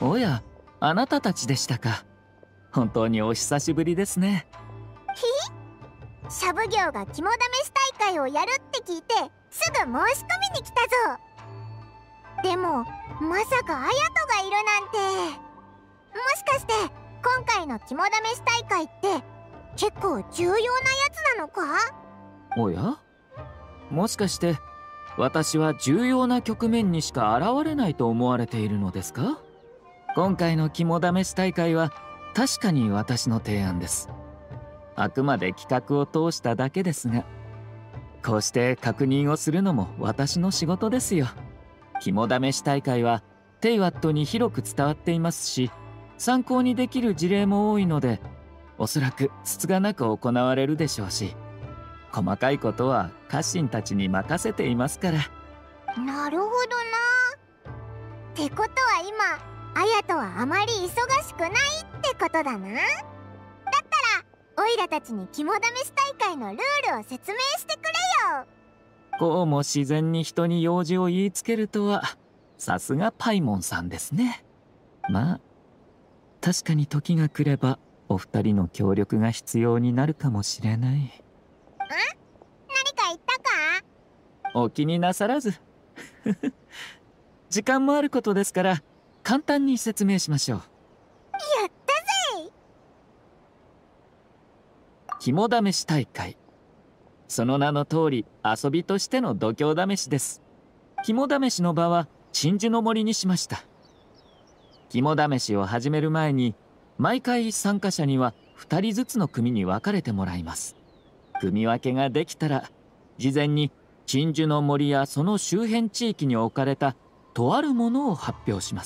おや、あなたたちでしたか。本当にお久しぶりですね。 シャブ業が肝試し大会をやるって聞いてすぐ申し込みに来たぞ。でもまさか綾人がいるなんて。もしかして今回の肝試し大会って結構重要なやつなのか？ おや、もしかして私は重要な局面にしか現れないと思われているのですか？今回の肝試し大会は確かに私の提案です。あくまで企画を通しただけですが、こうして確認をするのも私の仕事ですよ。肝試し大会はテイワットに広く伝わっていますし、参考にできる事例も多いので、おそらくつつがなく行われるでしょうし、細かいことは家臣たちに任せていますから。 なるほどな。ってことは今綾人はあまり忙しくないってことだな。だったらオイラたちに肝試し大会のルールを説明してくれよ。 こうも自然に人に用事を言いつけるとは、さすがパイモンさんですね。まあ確かに時が来ればお二人の協力が必要になるかもしれない。 何か言ったか？ お気になさらず時間もあることですから簡単に説明しましょう。 やったぜ。 肝試し大会、その名の通り遊びとしての度胸試しです。肝試しの場は鎮守の森にしました。肝試しを始める前に毎回参加者には2人ずつの組に分かれてもらいます。組分けができたら事前に鎮守の森やその周辺地域に置かれたとあるものを発表します。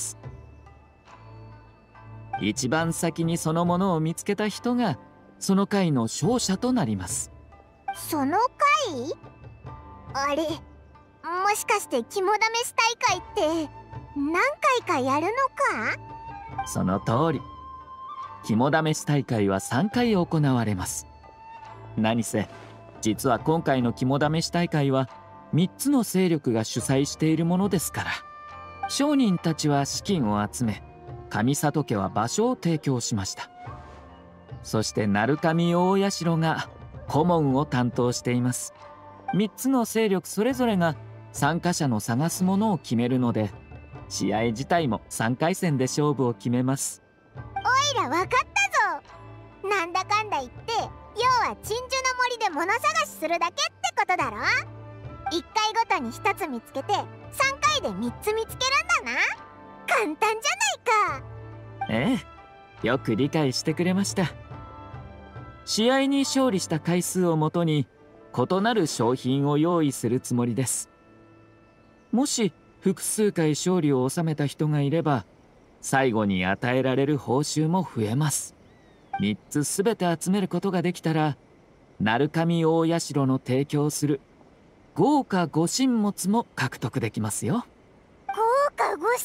一番先にそのものを見つけた人がその回の勝者となります。 その回？あれ、もしかして肝試し大会って何回かやるのか？ その通り、肝試し大会は3回行われます。何せ実は今回の肝試し大会は3つの勢力が主催しているものですから、商人たちは資金を集め、上里家は場所を提供しました。そして鳴上大社が顧問を担当しています。3つの勢力それぞれが参加者の探すものを決めるので、試合自体も3回戦で勝負を決めます。 おいら分かったぞ。なんだかんだ言って要は鎮守の森で物探しするだけってことだろ。1回ごとに1つ見つけて3回で3つ見つけるんだな。簡単じゃないか。 ええ、よく理解してくれました。試合に勝利した回数をもとに異なる商品を用意するつもりです。もし複数回勝利を収めた人がいれば、最後に与えられる報酬も増えます。3つすべて集めることができたら、鳴上大社の提供する豪華御神物も獲得できますよ。 豪華御神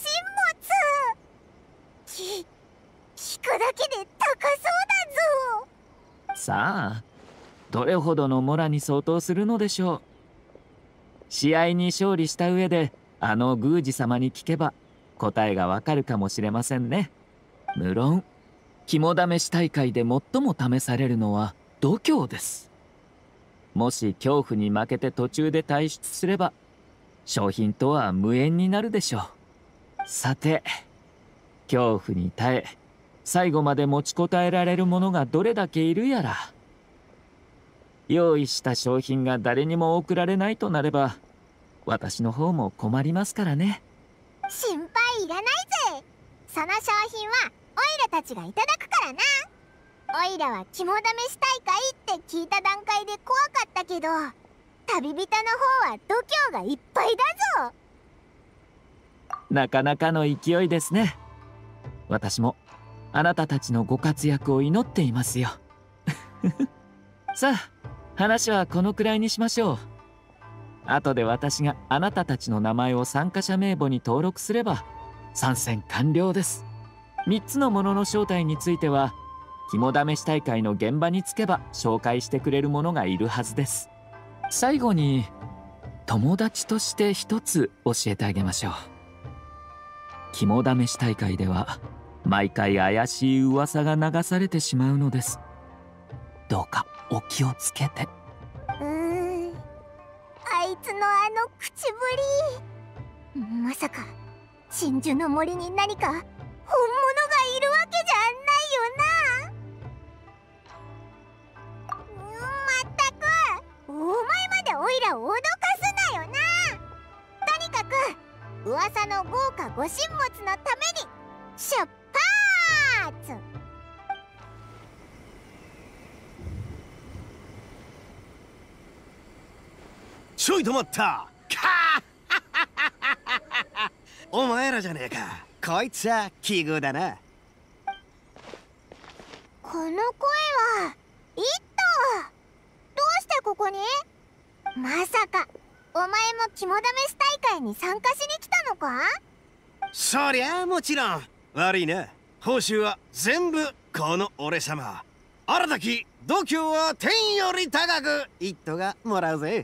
物？聞くだけで高そうだぞ。 さあ、どれほどのモラに相当するのでしょう。試合に勝利した上であの宮司様に聞けば答えがわかるかもしれませんね。無論肝試し大会で最も試されるのは度胸です。もし恐怖に負けて途中で退出すれば商品とは無縁になるでしょう。さて、恐怖に耐え最後まで持ちこたえられる者がどれだけいるやら。用意した商品が誰にも送られないとなれば私の方も困りますからね。 心配いらないぜ。その商品はオイラたちがいただくからな。オイラは肝試し大会って聞いた段階で怖かったけど、旅人の方は度胸がいっぱいだぞ。 なかなかの勢いですね。私もあなたたちのご活躍を祈っていますよ。さあ、話はこのくらいにしましょう。後で私があなたたちの名前を参加者名簿に登録すれば参戦完了です。3つのものの正体については肝試し大会の現場に着けば紹介してくれる者がいるはずです。最後に友達として一つ教えてあげましょう。 肝試し大会では毎回怪しい噂が流されてしまうのです。どうかお気をつけて。 あいつのあの口ぶり、まさか鎮守の森に何か本物がいるわけじゃないよな。まったく、お前までオイラを脅かすなよな。とにかく噂の豪華ご神物のために出発。 ちょい止まった。お前らじゃねえか。こいつは奇遇だな。 この声はイット。どうしてここに？まさかお前も肝試し大会に参加しに来たのか？ そりゃもちろん。悪いな。報酬は全部この俺様新たき度胸は天より高くイットがもらうぜ。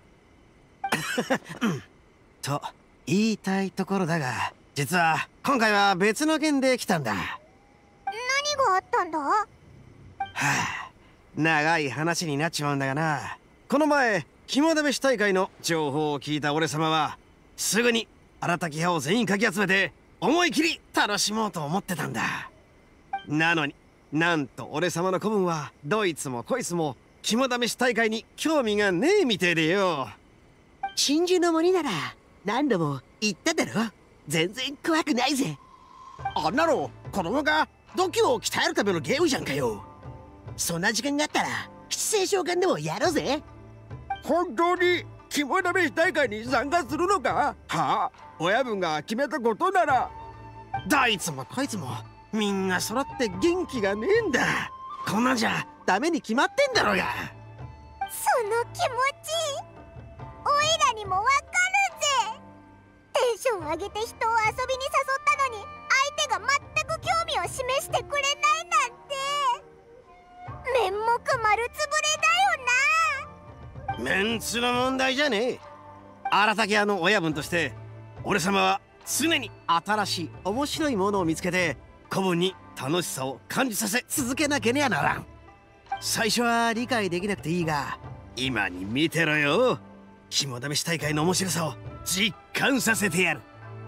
と言いたいところだが、実は今回は別の件で来たんだ。 何があったんだ？ はあ、長い話になっちまうんだがな。この前肝試し大会の情報を聞いた俺様はすぐに新たき派を全員かき集めて思い切り楽しもうと思ってたんだ。なのになんと俺様の子分はどいつもこいつも肝試し大会に興味がねえみてえでよ。 鎮守の森なら何度も言っただろ。全然怖くないぜ。 あんなの子供が度胸を鍛えるためのゲームじゃんかよ。 そんな時間があったら七星召喚でもやろうぜ。 本当に肝試し大会に参加するのか？はあ、親分が決めたことなら。どいつもこいつもみんな揃って元気がねえんだ。こんなんじゃダメに決まってんだろうが。 その気持ちオイラにもわかるぜ。テンション上げて人を遊びに誘ったのに相手が全く興味を示してくれないなんて面目丸つぶれだよな。 メンツの問題じゃねえ。新たき屋の親分として俺様は常に新しい面白いものを見つけて子分に楽しさを感じさせ続けなければならん。最初は理解できなくていいが今に見てろよ。肝試し大会の面白さを実感させてやる。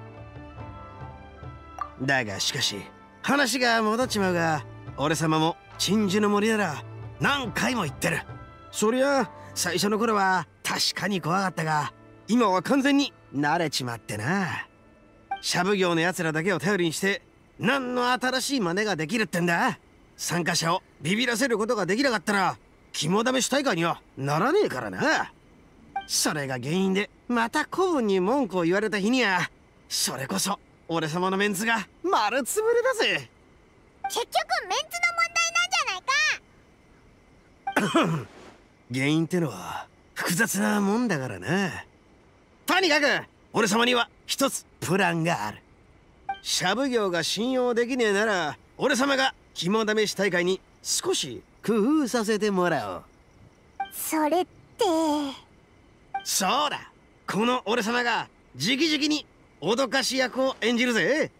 だがしかし話が戻っちまうが、俺様も鎮守の森なら何回も言ってる。そりゃ最初の頃は確かに怖かったが今は完全に慣れちまってな。シャブ業のやつらだけを頼りにして何の新しい真似ができるってんだ。参加者をビビらせることができなかったら肝試し大会にはならねえからな。それが原因でまた子分に文句を言われた日にはそれこそ俺様のメンツが丸つぶれだぜ。 結局メンツの問題なんじゃないか。 原因ってのは複雑なもんだからな。とにかく俺様には一つプランがある。シャブ業が信用できねえなら俺様が肝試し大会に少し工夫させてもらおう。 それってそうだ、この俺様が直々に脅かし役を演じるぜ。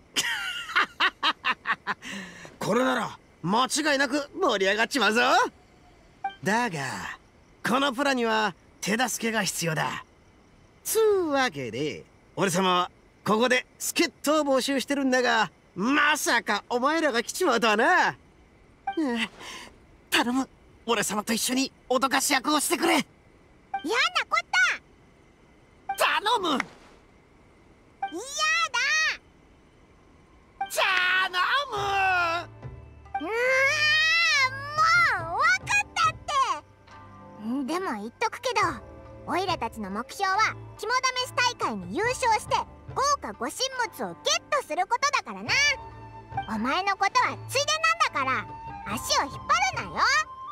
これなら間違いなく盛り上がっちまうぞ。だがこのプランには手助けが必要だ。つうわけで俺様はここで助っ人を募集してるんだが、まさかお前らが来ちまうとはな。頼む、俺様と一緒に脅かし役をしてくれ。 嫌なこ頼む。 嫌だ。 頼む。 もう分かったって。でも言っとくけどオイラたちの目標は肝試し大会に優勝して豪華ご神物をゲットすることだからな。お前のことはついでなんだから足を引っ張るなよ。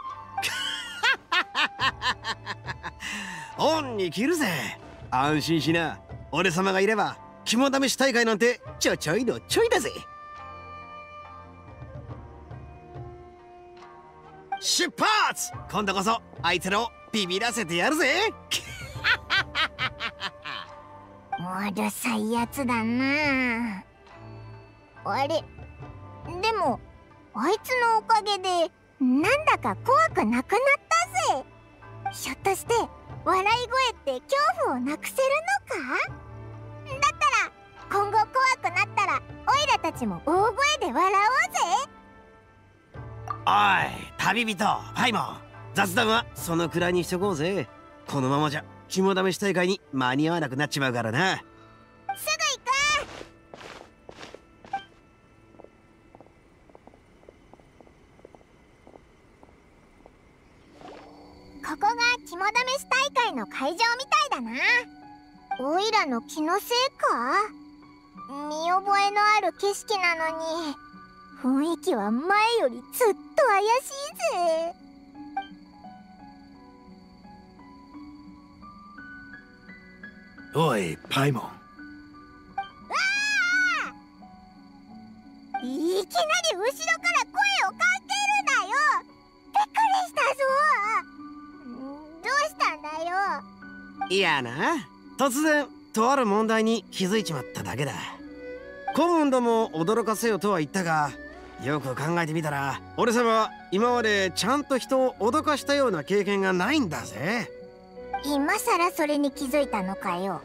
恩に着るぜ。安心しな。俺様がいれば肝試し大会なんてちょいのちょいだぜ。出発。今度こそあいつらをビビらせてやるぜ。 うるさいやつだな。 あれ、でもあいつのおかげでなんだか怖くなくなったぜ。ひょっとして笑い声って恐怖をなくせるのか？だったら今後怖くなったらオイラたちも大声で笑おうぜ。 おい旅人パイモン、雑談はそのくらいにしとこうぜ。このままじゃ肝試し大会に間に合わなくなっちまうからな。 すぐ行く。ここが肝試し大会の会場みたいだな。オイラの気のせいか？見覚えのある景色なのに雰囲気は前よりずっと怪しいぜ。 おいパイモン、 いきなり後ろから声をかけるなよ。びっくりしたぞ。どうしたんだよ。 いやな、突然とある問題に気づいちまっただけだ。古文ども驚かせよとは言ったが、よく考えてみたら俺様は今までちゃんと人を脅かしたような経験がないんだぜ。 今さらそれに気づいたのかよ。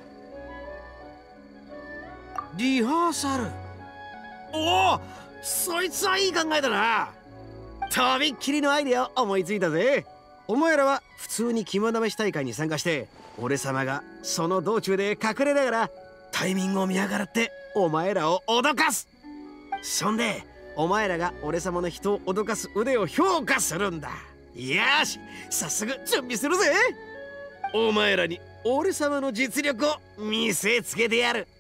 リハーサル。おお、そいつはいい考えだな。とびっきりのアイデアを思いついたぜ。お前らは普通に肝試し大会に参加して、俺様がその道中で隠れながらタイミングを見計らってお前らを脅かす。そんでお前らが俺様の人を脅かす腕を評価するんだ。よし、早速準備するぜ。お前らに俺様の実力を見せつけてやる。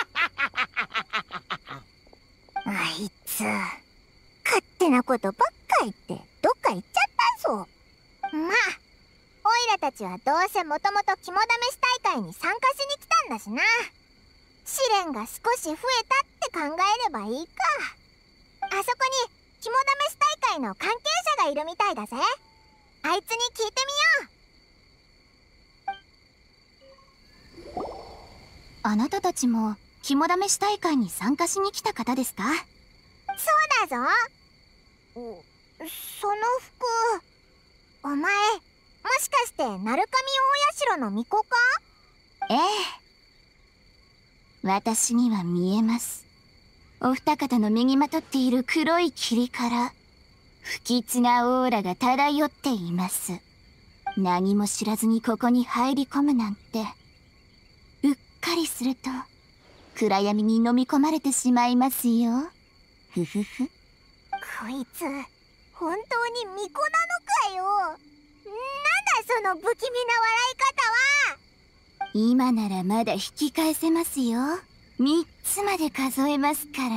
あいつ勝手なことばっか言ってどっか行っちゃったぞ。まあオイラたちはどうせもともと肝試し大会に参加しに来たんだしな。試練が少し増えたって考えればいいか。あそこに肝試し大会の関係者がいるみたいだぜ。あいつに聞いてみよう。 あなたたちも肝試し大会に参加しに来た方ですか？ そうだぞ。その服、お前もしかして鳴神大社の巫女か？ ええ、私には見えます。お二方の身にまとっている黒い霧から不吉なオーラが漂っています。何も知らずにここに入り込むなんて、うっかりすると暗闇に飲み込まれてしまいますよ。ふふふ。 こいつ本当に巫女なのかよ。なんだその不気味な笑い方は。 今ならまだ引き返せますよ。3つまで数えますから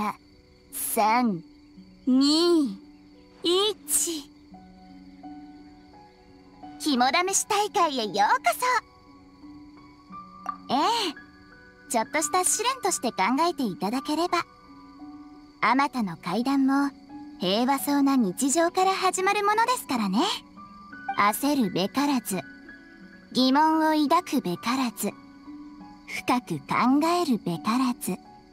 。3、2、1。肝試し大会へようこそ。ええ、ちょっとした試練として考えていただければ。あまたの階段も平和そうな日常から始まるものですからね。焦るべからず、疑問を抱くべからず、深く考えるべからず。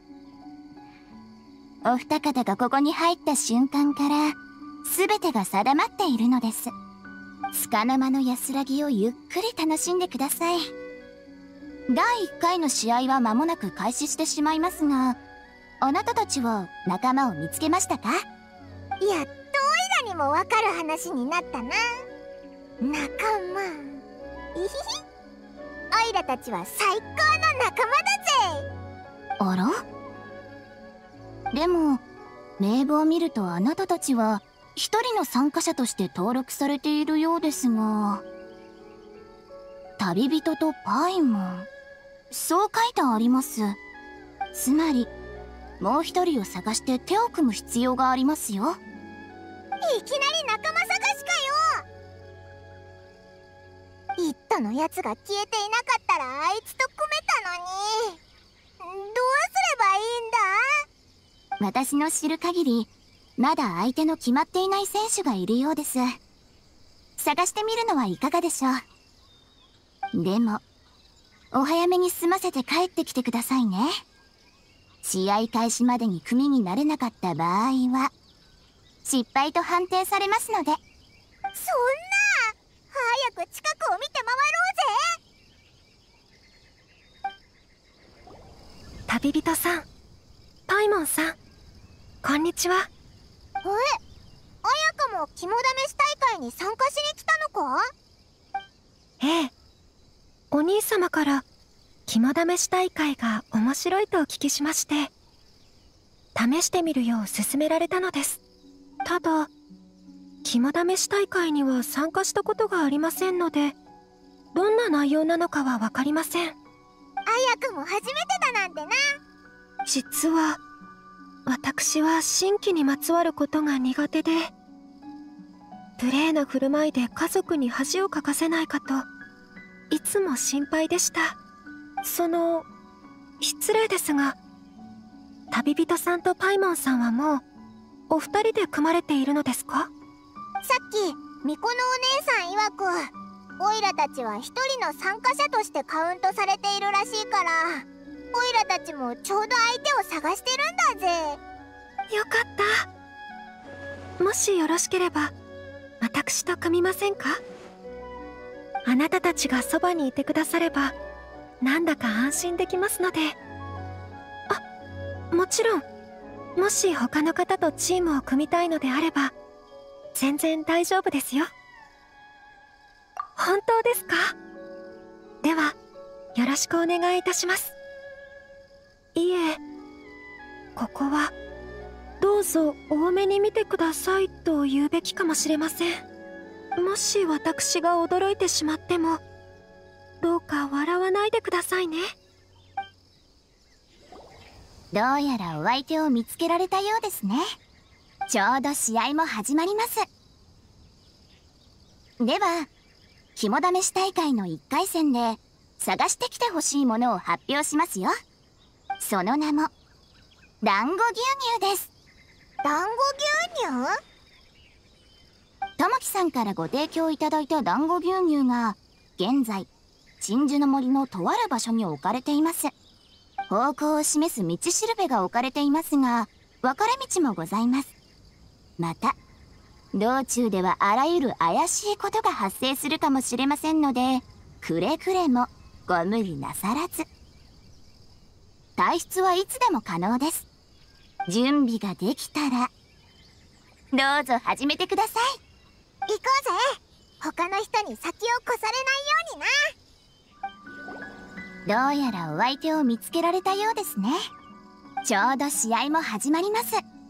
お二方がここに入った瞬間から全てが定まっているのです。束の間の安らぎをゆっくり楽しんでください。第1回の試合は間もなく開始してしまいますが、あなたたちは仲間を見つけましたか？ やっとオイラにもわかる話になったな。仲間。いひひ。オイラたちは最高の仲間だぜ。 あら？でも名簿を見るとあなたたちは一人の参加者として登録されているようですが、旅人とパイモン、そう書いてあります。つまりもう一人を探して手を組む必要がありますよ。 いきなり仲間探しかよ。イットのやつが消えていなかったらあいつと組めたのに。どうすればいいんだ？ 私の知る限りまだ相手の決まっていない選手がいるようです。探してみるのはいかがでしょう。でもお早めに済ませて帰ってきてくださいね。 試合開始までに組になれなかった場合は失敗と判定されますので。 そんな、早く近くを見て回ろうぜ。 旅人さん、パイモンさん、こんにちは。 彩香も肝試し大会に参加しに来たのか？ ええ、お兄様から肝試し大会が面白いとお聞きしまして、試してみるよう勧められたのです。ただ、肝試し大会には参加したことがありませんので、どんな内容なのかは分かりません。 彩香も初めてだなんてな。 実は、私は新規にまつわることが苦手で、無礼な振る舞いで家族に恥をかかせないかといつも心配でした。失礼ですが、旅人さんとパイモンさんはもうお二人で組まれているのですか？ さっき巫女のお姉さん曰く、オイラたちは一人の参加者としてカウントされているらしいから、オイラたちもちょうど相手を探してるんだぜ。 よかった。もしよろしければ私と組みませんか？あなたたちがそばにいてくださればなんだか安心できますので。もちろん、もし他の方とチームを組みたいのであれば全然大丈夫ですよ。本当ですか？ではよろしくお願いいたします。いえ、ここはどうぞ多めに見てくださいと言うべきかもしれません。もし私が驚いてしまってもどうか笑わないでくださいね。 どうやらお相手を見つけられたようですね。ちょうど試合も始まります。では、肝試し大会の1回戦で探してきてほしいものを発表しますよ。その名も団子牛乳です。 団子牛乳？ ともきさんからご提供いただいた団子牛乳が現在鎮守の森のとある場所に置かれています。方向を示す道しるべが置かれていますが、分かれ道もございます。また道中ではあらゆる怪しいことが発生するかもしれませんので、くれぐれもご無理なさらず。退出はいつでも可能です。準備ができたらどうぞ始めてください。 行こうぜ。他の人に先を越されないようにな。 どうやらお相手を見つけられたようですね。ちょうど試合も始まります。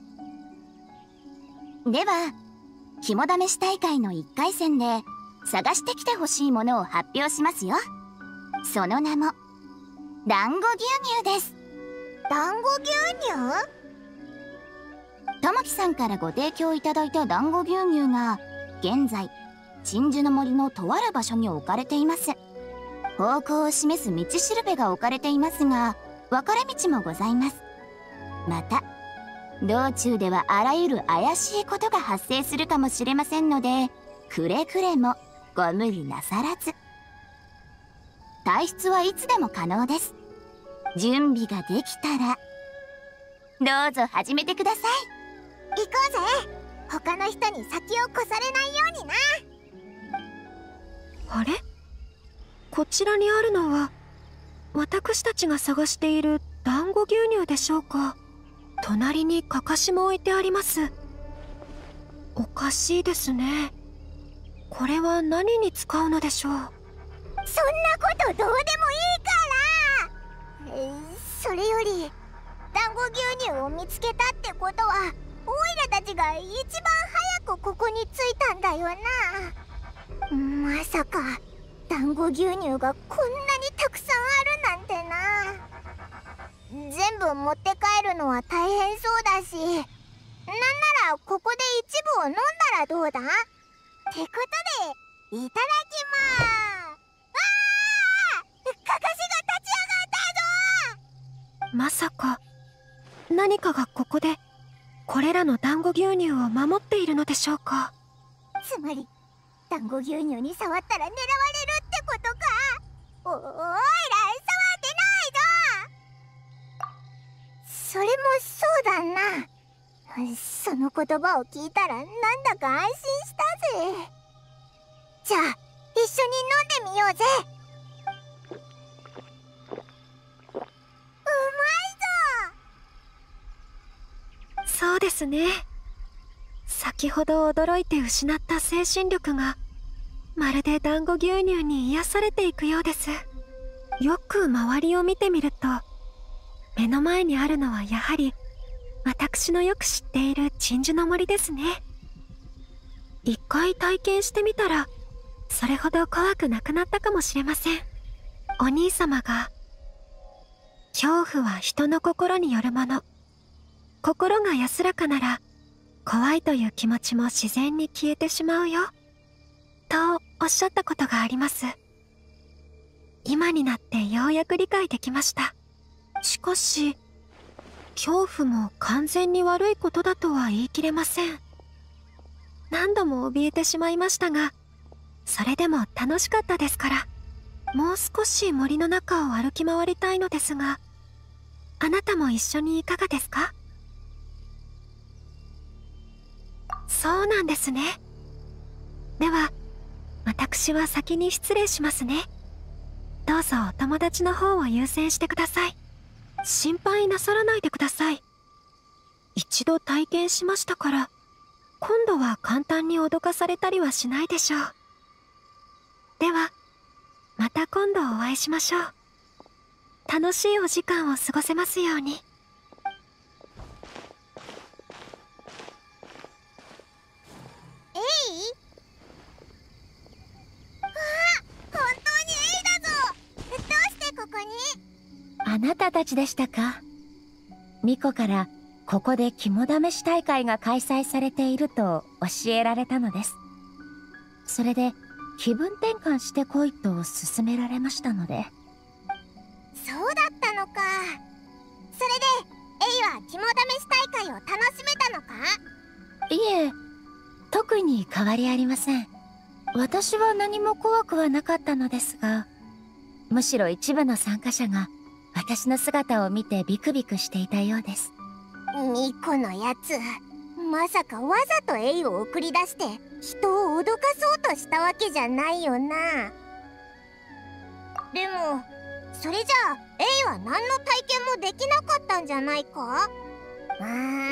では、肝試し大会の1回戦で探してきてほしいものを発表しますよ。その名も団子牛乳です。 団子牛乳？ ともきさんからご提供いただいた団子牛乳が現在鎮守の森のとある場所に置かれています。方向を示す道しるべが置かれていますが、分かれ道もございます。また道中ではあらゆる怪しいことが発生するかもしれませんので、くれぐれもご無理なさらず。退出はいつでも可能です。準備ができたらどうぞ始めてください。 行こうぜ。他の人に先を越されないようにな。 あれ？こちらにあるのは私たちが探している団子牛乳でしょうか？隣にかかしも置いてあります。おかしいですね。これは何に使うのでしょう？ そんなことどうでもいいから。それより団子牛乳を見つけたってことは、オイラたちが一番早くここに着いたんだよな。まさか団子牛乳がこんなにたくさんあるなんてな。全部持って帰るのは大変そうだし、なんならここで一部を飲んだらどうだ？ってことでいただきまーす。かかしが立ち上がったぞ。 まさか何かがここでこれらの団子牛乳を守っているのでしょうか？ つまり団子牛乳に触ったら狙われるってことか。おいら触ってないぞ。そそれもそうだな。その言葉を聞いたらなんだか安心したぜ。じゃあ一緒に飲んでみようぜ。うまいぞ。 そうですね。先ほど驚いて失った精神力がまるで団子牛乳に癒されていくようです。よく周りを見てみると、目の前にあるのはやはり私のよく知っている鎮守の森ですね。一回体験してみたらそれほど怖くなくなったかもしれません。お兄様が、恐怖は人の心によるもの、心が安らかなら怖いという気持ちも自然に消えてしまうよとおっしゃったことがあります。今になってようやく理解できました。しかし恐怖も完全に悪いことだとは言い切れません。何度も怯えてしまいましたが、それでも楽しかったですから、もう少し森の中を歩き回りたいのですが、あなたも一緒にいかがですか？そうなんですね。では私は先に失礼しますね。どうぞお友達の方を優先してください。心配なさらないでください。一度体験しましたから、今度は簡単に脅かされたりはしないでしょう。ではまた今度お会いしましょう。楽しいお時間を過ごせますように。 エイ？本当にエイだぞ。どうしてここに？ あなたたちでしたか。巫女からここで肝試し大会が開催されていると教えられたのです。それで気分転換してこいと勧められましたので。 そうだったのか。それでエイは肝試し大会を楽しめたのか？ いえ、特に変わりありません。私は何も怖くはなかったのですが、むしろ一部の参加者が私の姿を見てビクビクしていたようです。 ミコのやつ、まさかわざとエイを送り出して人を脅かそうとしたわけじゃないよな。でもそれじゃあエイは何の体験もできなかったんじゃないか？そうだ、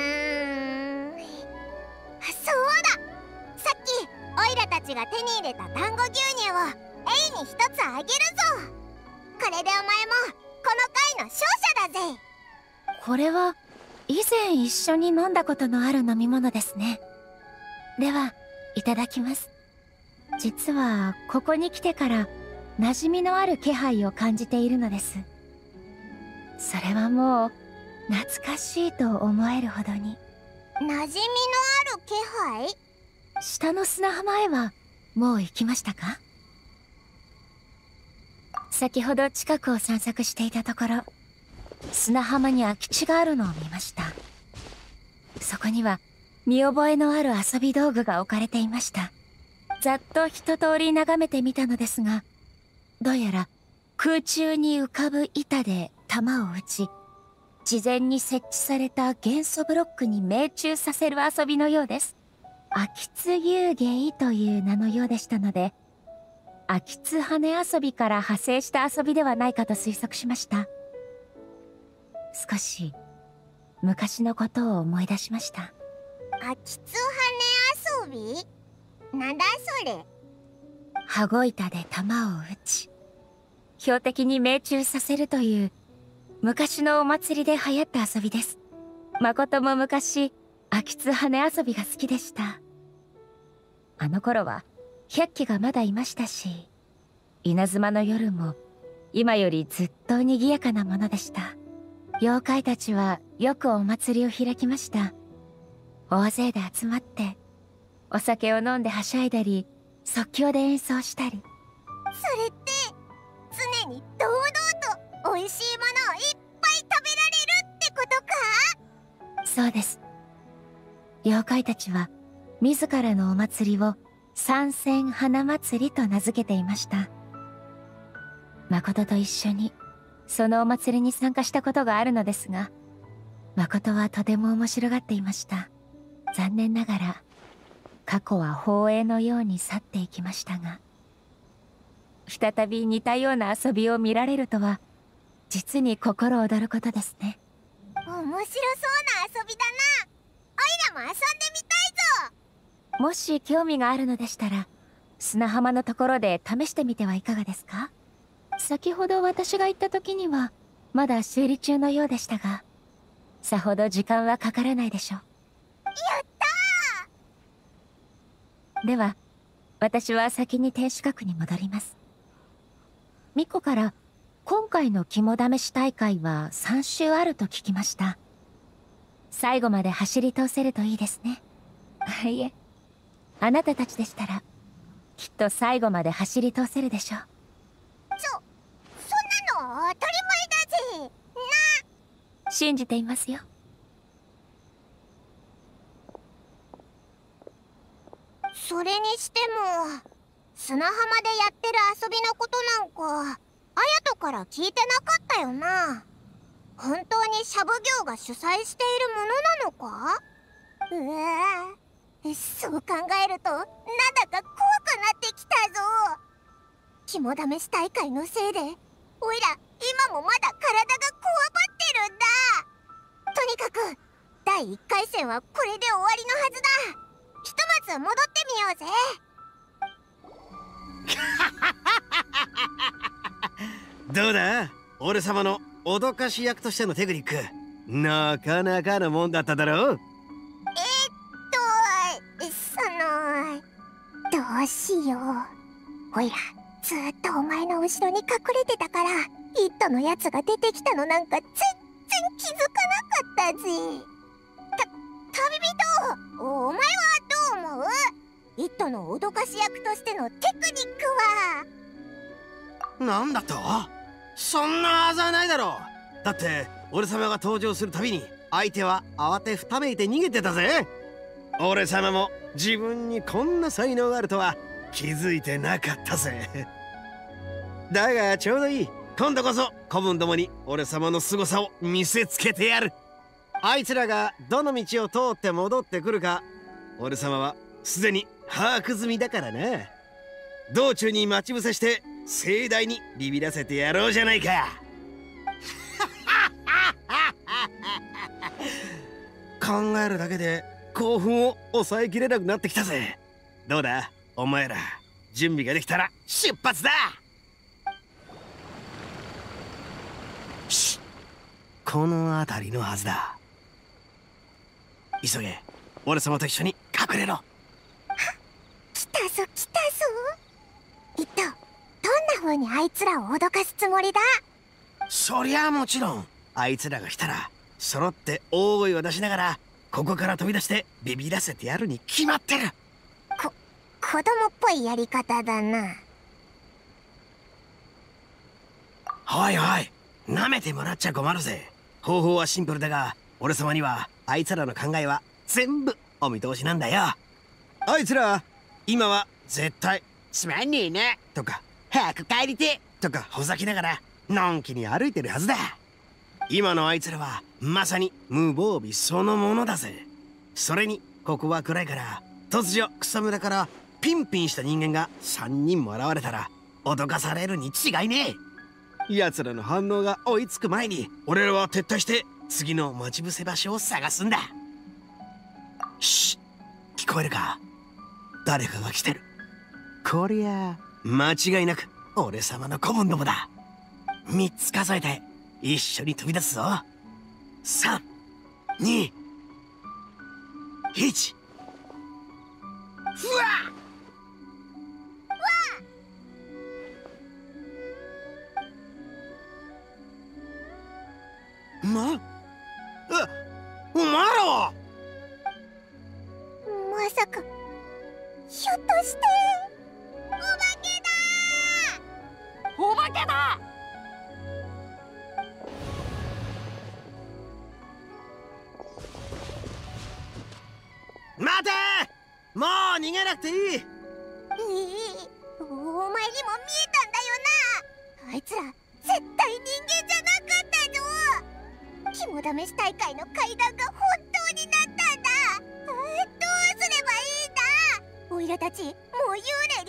さっきオイラたちが手に入れた団子牛乳をエイに一つあげるぞ。これでお前もこの会の勝者だぜ。 これは以前一緒に飲んだことのある飲み物ですね。では、いただきます。実はここに来てから馴染みのある気配を感じているのです。それはもう懐かしいと思えるほどに。 馴染みのある気配？ 下の砂浜へはもう行きましたか？先ほど近くを散策していたところ、砂浜に空き地があるのを見ました。そこには見覚えのある遊び道具が置かれていました。ざっと一通り眺めてみたのですが、どうやら空中に浮かぶ板で弾を撃ち、事前に設置された元素ブロックに命中させる遊びのようです。秋津遊芸という名のようでしたので、秋津羽遊びから派生した遊びではないかと推測しました。少し昔のことを思い出しました。 秋津羽遊び？なんだそれ？ 羽子板で弾を撃ち、標的に命中させるという昔のお祭りで流行った遊びです。誠も昔、秋津羽遊びが好きでした。あの頃は百鬼がまだいましたし、稲妻の夜も今よりずっと賑やかなものでした。妖怪たちはよくお祭りを開きました。大勢で集まってお酒を飲んではしゃいだり、即興で演奏したり。 それって常に堂々と美味しいものをいっぱい食べられるってことか？ そうです。妖怪たちは自らのお祭りを三千花祭りと名付けていました。誠と一緒にそのお祭りに参加したことがあるのですが、 誠はとても面白がっていました。残念ながら過去は放映のように去っていきましたが、再び似たような遊びを見られるとは実に心躍ることですね。 面白そうな遊びだな。おいらも遊んでみたいぞ。 もし興味があるのでしたら、砂浜のところで試してみてはいかがですか？先ほど私が行った時にはまだ修理中のようでしたが、さほど時間はかからないでしょう。 やったー！では私は先に天守閣に戻ります。ミコから今回の肝試し大会は3周あると聞きました。最後まで走り通せるといいですね。いえ、あなたたちでしたらきっと最後まで走り通せるでしょう。 そんなの当たり前だぜな。 信じていますよ。 それにしても砂浜でやってる遊びのことなんか綾人から聞いてなかったよな。本当にシャブ業が主催しているものなのか？そう考えるとなんだか怖くなってきたぞ。肝試し大会のせいでおいら今もまだ体がこわばってるんだ。とにかく第1回戦はこれで終わりのはずだ。ひとまず戻ってみようぜ。どうだ、俺様の脅かし役としてのテクニック、なかなかのもんだっただろう。 どうしよう。おいらずっとお前の後ろに隠れてたから、イットのやつが出てきたのなんか全然気づかなかったぜ。旅人、お前はどう思う？イットの脅かし役としてのテクニックは。 なんだと？そんなはずはないだろう。だって俺様が登場するたびに相手は慌てふためいて逃げてたぜ。俺様も自分にこんな才能があるとは気づいてなかったぜ。だがちょうどいい。今度こそ子分どもに俺様の凄さを見せつけてやる。あいつらがどの道を通って戻ってくるか俺様はすでに把握済みだからな。道中に待ち伏せして盛大にビビらせてやろうじゃないか。考えるだけで興奮を抑えきれなくなってきたぜ。どうだお前ら、準備ができたら出発だ。この辺りのはずだ。急げ、俺様と一緒に隠れろ。 来たぞ来たぞ。イット、どんな風にあいつらを脅かすつもりだ？ そりゃもちろん、あいつらが来たら揃って大声を出しながらここから飛び出してビビらせてやるに決まってる。 子供っぽいやり方だな。 おいおい、なめてもらっちゃ困るぜ。方法はシンプルだが、俺様にはあいつらの考えは全部お見通しなんだよ。あいつら今は絶対つまんねえなとか早く帰りてとかほざきながらのんきに歩いてるはずだ。今のあいつらはまさに無防備そのものだぜ。それにここは暗いから突如草むらからピンピンした人間が3人も現れたら脅かされるに違いねえ。奴らの反応が追いつく前に俺らは撤退して次の待ち伏せ場所を探すんだ。シッ、聞こえるか？誰かが来てる。こりゃ間違いなく俺様の子分どもだ。3つ数えて一緒に飛び出すぞ。3、2、1。ふわっ！お前らはまさかひょっとしてお化けだ！ 待て！もう逃げなくていい。 お前にも見えたんだよな。あいつら絶対人間じゃなかったぞ。気肝試し大会の階段が本当になったんだ。どうすればいいんだ。オイラたちもう幽霊に取りつかれちゃ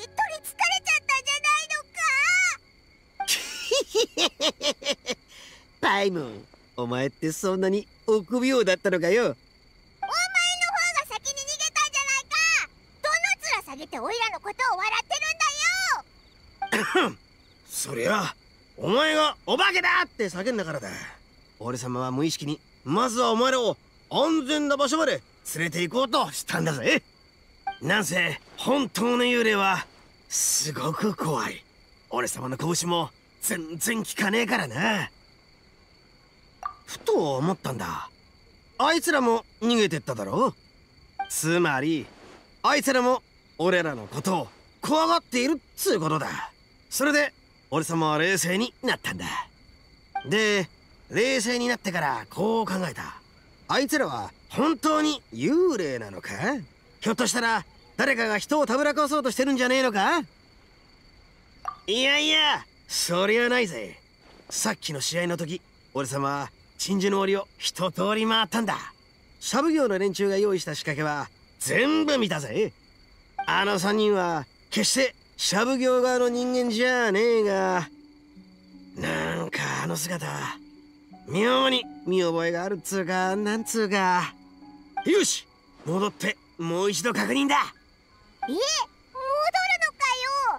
ったんじゃないのか。 パイモン、お前ってそんなに臆病だったのかよ。 お前の方が先に逃げたんじゃないか。どの面下げてオイラのことを笑ってるんだよ。 そりゃお前がお化けだって叫んだからだ。俺様は無意識にまずはお前らを安全な場所まで連れて行こうとしたんだぜ。なんせ本当の幽霊はすごく怖い。俺様の拳も全然効かねえからな。ふと思ったんだ。あいつらも逃げてっただろ。つまりあいつらも俺らのことを怖がっているっつうことだ。それで俺様は冷静になったんだ。で、冷静になってからこう考えた。あいつらは本当に幽霊なのか？ひょっとしたら誰かが人をたぶらかそうとしてるんじゃねえのか？いやいや、そりゃないぜ。さっきの試合の時、俺様は鎮守の森を一通り回ったんだ。シャブ業の連中が用意した仕掛けは全部見たぜ。あの3人は決してシャブ業側の人間じゃねえが、なんかあの姿妙に見覚えがあるっつうか、なんつうか。よし、戻ってもう一度確認だ。 戻るのかよ。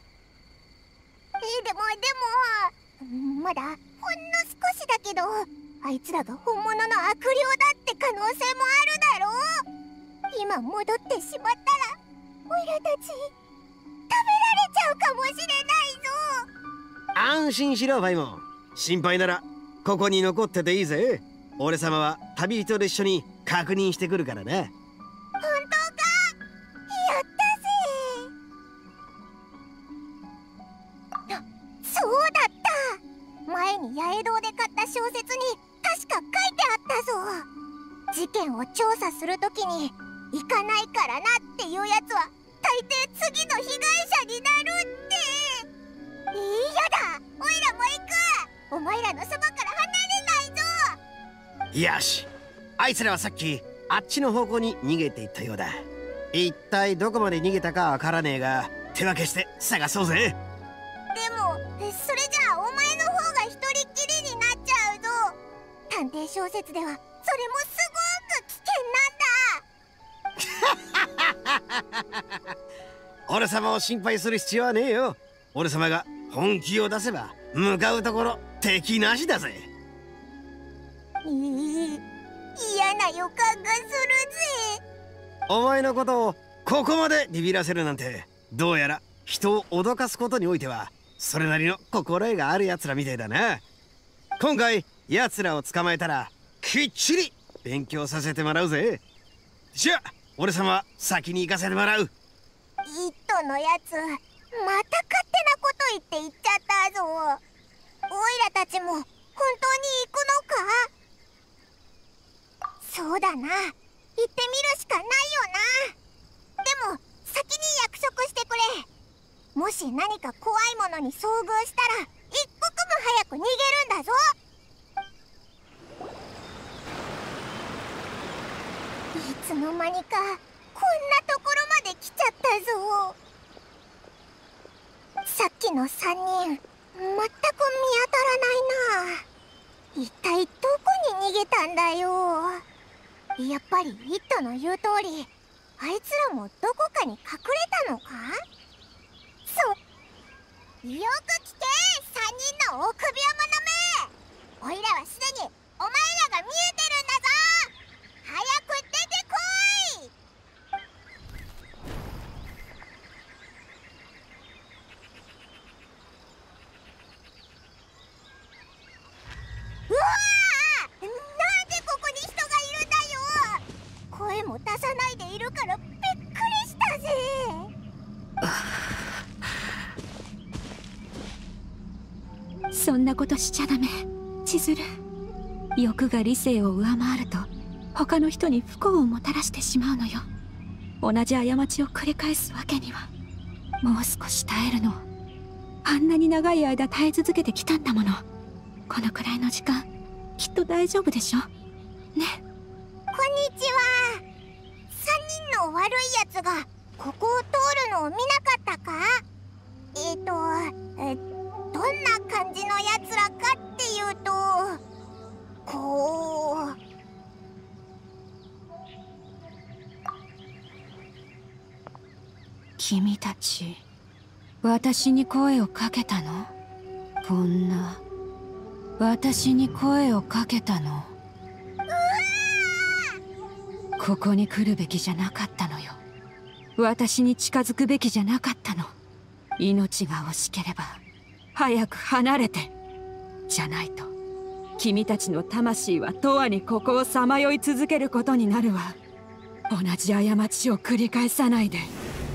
でもまだほんの少しだけど、あいつらが本物の悪霊だって可能性もあるだろう。今戻ってしまったらオイラたち食べられちゃうかもしれないぞ。 安心しろファイモン。心配ならここに残ってていいぜ。俺様は旅人と一緒に確認してくるからな。 本当か？やったぜ。そうだった。前に八重堂で買った小説に確か書いてあったぞ。事件を調査するときに行かないからなっていうやつは大抵次の被害者になるって。嫌だ、オイラも行く。お前らのそばから離れないぞ。 よし、あいつらはさっきあっちの方向に逃げていったようだ。一体どこまで逃げたかわからねえが、手分けして探そうぜ。 でもそれじゃあお前の方が一人っきりになっちゃうぞ。探偵小説ではそれもすごく危険なんだ。 俺様を心配する必要はねえよ。俺様が本気を出せば向かうところ敵なしだぜ。 嫌な予感がするぜ。 お前のことをここまでビビらせるなんて、どうやら人を脅かすことにおいてはそれなりの心得がある奴らみてえだな。今回奴らを捕まえたらきっちり勉強させてもらうぜ。じゃあ俺様は先に行かせてもらう。 イットのやつまた勝手なこと言って言っちゃったぞ。オイラたちも本当に行くのか？そうだな、行ってみるしかないよな。でも先に約束してくれ。もし何か怖いものに遭遇したら一刻も早く逃げるんだぞ。いつの間にかこんなところまで来ちゃったぞ。さっきの3人全く見当たらないな。一体どこに逃げたんだよ。やっぱりイットの言う通り、あいつらもどこかに隠れたのか？よく聞け、3人の臆病者め。おいらはすでにお前らが見えてるんだぞ。早く出てこい。うわー！なんでここに人がいるんだよ。声も出さないでいるからびっくりしたぜ。 そんなことしちゃダメ、千鶴。欲が理性を上回ると他の人に不幸をもたらしてしまうのよ。同じ過ちを繰り返すわけには。もう少し耐えるの。あんなに長い間耐え続けてきたんだもの。このくらいの時間きっと大丈夫でしょね。 こんにちは。3人の悪いやつがここを通るのを見なかったか？どんな感じのやつらかっていうと、こう。 君たち、私に声をかけたの？こんな、私に声をかけたの？ここに来るべきじゃなかったのよ。私に近づくべきじゃなかったの。命が惜しければ早く離れて。じゃないと君たちの魂は永遠にここをさまよい続けることになるわ。同じ過ちを繰り返さないで。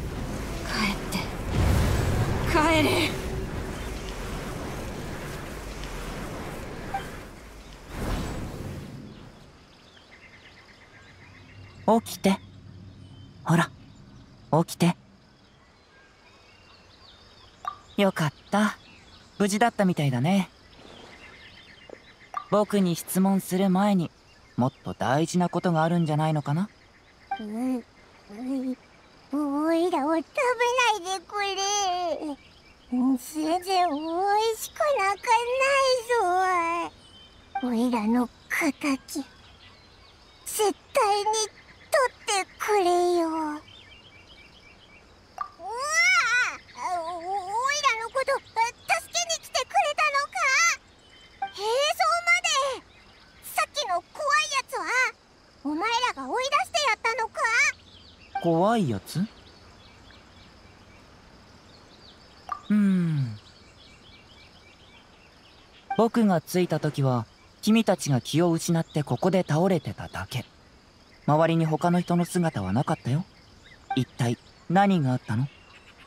帰れ。 起きて。ほら、起きて。よかった。無事だったみたいだね。僕に質問する前にもっと大事なことがあるんじゃないのかな。 おいらを食べないでくれ。全然おいしくなんかないぞ。おいらの敵、絶対に取ってくれよ。うわあ、おいらのこと助けに来てくれたのか？兵装まで。さっきの怖いやつはお前らが追い出してやったのか？ 怖いやつ？僕が着いた時は君たちが気を失ってここで倒れてただけ。周りに他の人の姿はなかったよ。一体何があったの？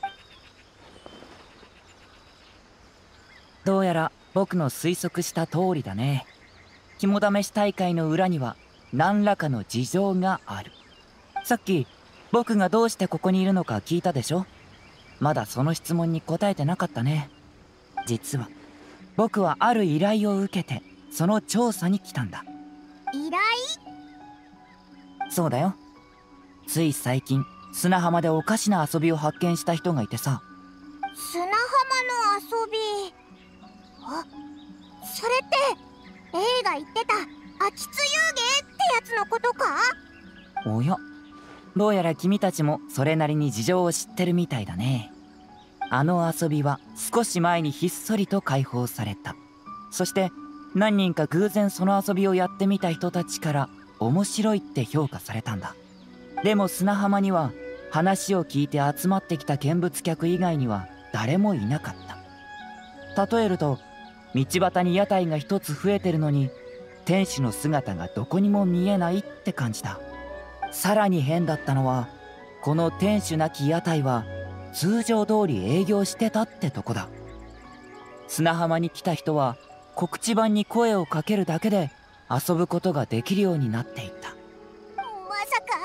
どうやら僕の推測した通りだね。肝試し大会の裏には何らかの事情がある。さっき僕がどうしてここにいるのか聞いたでしょ？まだその質問に答えてなかったね。実は僕はある依頼を受けてその調査に来たんだ。 依頼？ そうだよ。つい最近砂浜でおかしな遊びを発見した人がいてさ。 砂浜の遊び。あ、それって映画言ってた秋津遊芸ってやつのことか？ おや、どうやら君たちもそれなりに事情を知ってるみたいだね。あの遊びは少し前にひっそりと解放された。そして何人か偶然その遊びをやってみた人たちから面白いって評価されたんだ。でも砂浜には話を聞いて集まってきた見物客以外には誰もいなかった。例えると、道端に屋台が一つ増えてるのに店主の姿がどこにも見えないって感じだ。さらに変だったのは、この店主なき屋台は通常通り営業してたってとこだ。砂浜に来た人は告知板に声をかけるだけで遊ぶことができるようになっていた。 まさか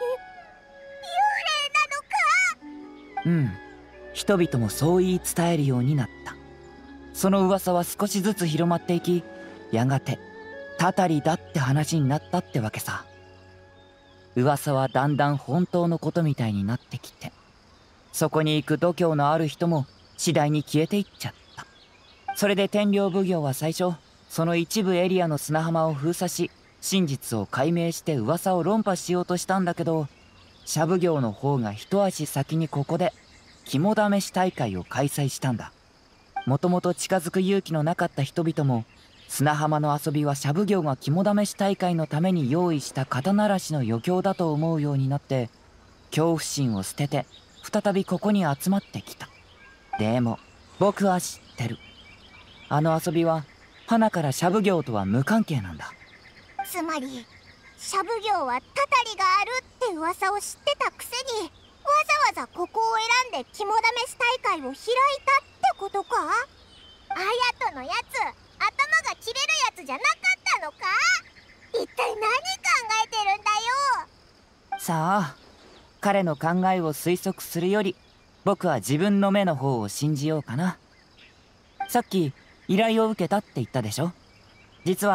幽霊なのか？ 人々もそう言い伝えるようになった。その噂は少しずつ広まっていき、やがてたたりだって話になったってわけさ。噂はだんだん本当のことみたいになってきて、そこに行く度胸のある人も次第に消えていっちゃった。それで天領奉行は最初その一部エリアの砂浜を封鎖し、真実を解明して噂を論破しようとしたんだけど、社奉行の方が一足先にここで肝試し大会を開催したんだ。もともと近づく勇気のなかった人々も、砂浜の遊びは社奉行が肝試し大会のために用意した肩慣らしの余興だと思うようになって、恐怖心を捨てて再びここに集まってきた。でも僕は知ってる。あの遊びは花から社奉行とは無関係なんだ。 つまり社奉行はたたりがあるって噂を知ってたくせに、わざわざここを選んで肝試し大会を開いたってことか？あやとのやつ、頭が切れるやつじゃなかったのか？一体何考えてるんだよ。 さあ、彼の考えを推測するより僕は自分の目の方を信じようかな。さっき依頼を受けたって言ったでしょ。実は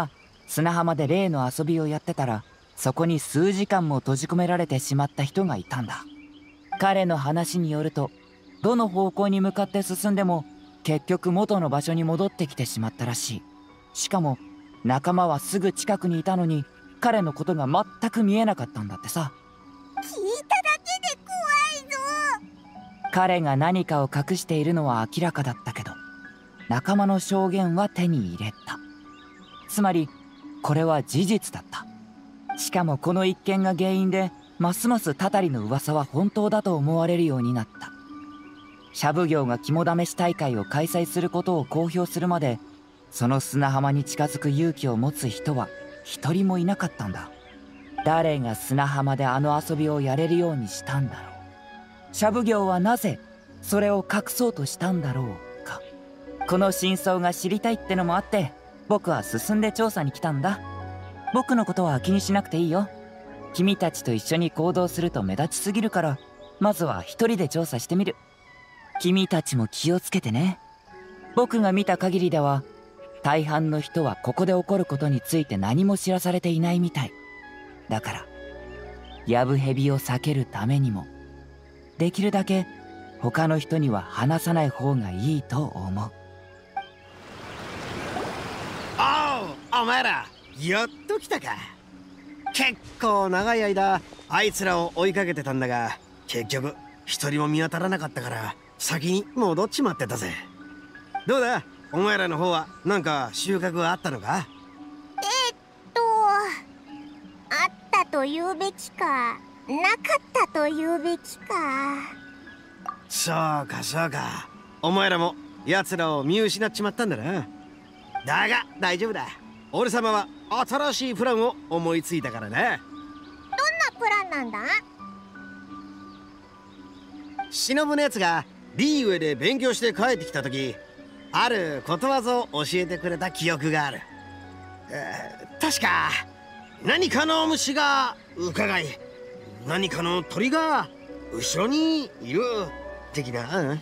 砂浜で例の遊びをやってたら、そこに数時間も閉じ込められてしまった人がいたんだ。彼の話によると、どの方向に向かって進んでも結局元の場所に戻ってきてしまったらしい。しかも仲間はすぐ近くにいたのに、彼のことが全く見えなかったんだってさ。 聞いただけで怖いぞ。 彼が何かを隠しているのは明らかだったけど、仲間の証言は手に入れた。つまりこれは事実だった。しかもこの一件が原因で、ますますたたりの噂は本当だと思われるようになった。シャブ業が肝試し大会を開催することを公表するまで、その砂浜に近づく勇気を持つ人は一人もいなかったんだ。誰が砂浜であの遊びをやれるようにしたんだろう。シャブ業はなぜそれを隠そうとしたんだろうか。この真相が知りたいってのもあって、僕は進んで調査に来たんだ。僕のことは気にしなくていいよ。君たちと一緒に行動すると目立ちすぎるから、まずは一人で調査してみる。君たちも気をつけてね。僕が見た限りでは、大半の人はここで起こることについて何も知らされていないみたい。だからヤブヘビを避けるためにも、できるだけ他の人には話さない方がいいと思う。 お前らやっと来たか。結構長い間あいつらを追いかけてたんだが、結局一人も見当たらなかったから先に戻っちまってたぜ。どうだ、お前らの方はなんか収穫はあったのか？ あったと言うべきか、なかったと言うべきか。 そうかそうか、お前らも奴らを見失っちまったんだな。だが大丈夫だ、俺様は新しいプランを思いついたからな。 どんなプランなんだ？ 忍のやつがリーウェで勉強して帰ってきた時、あることわざを教えてくれた記憶がある。確か何かの虫が伺い、何かの鳥が後ろにいる的な。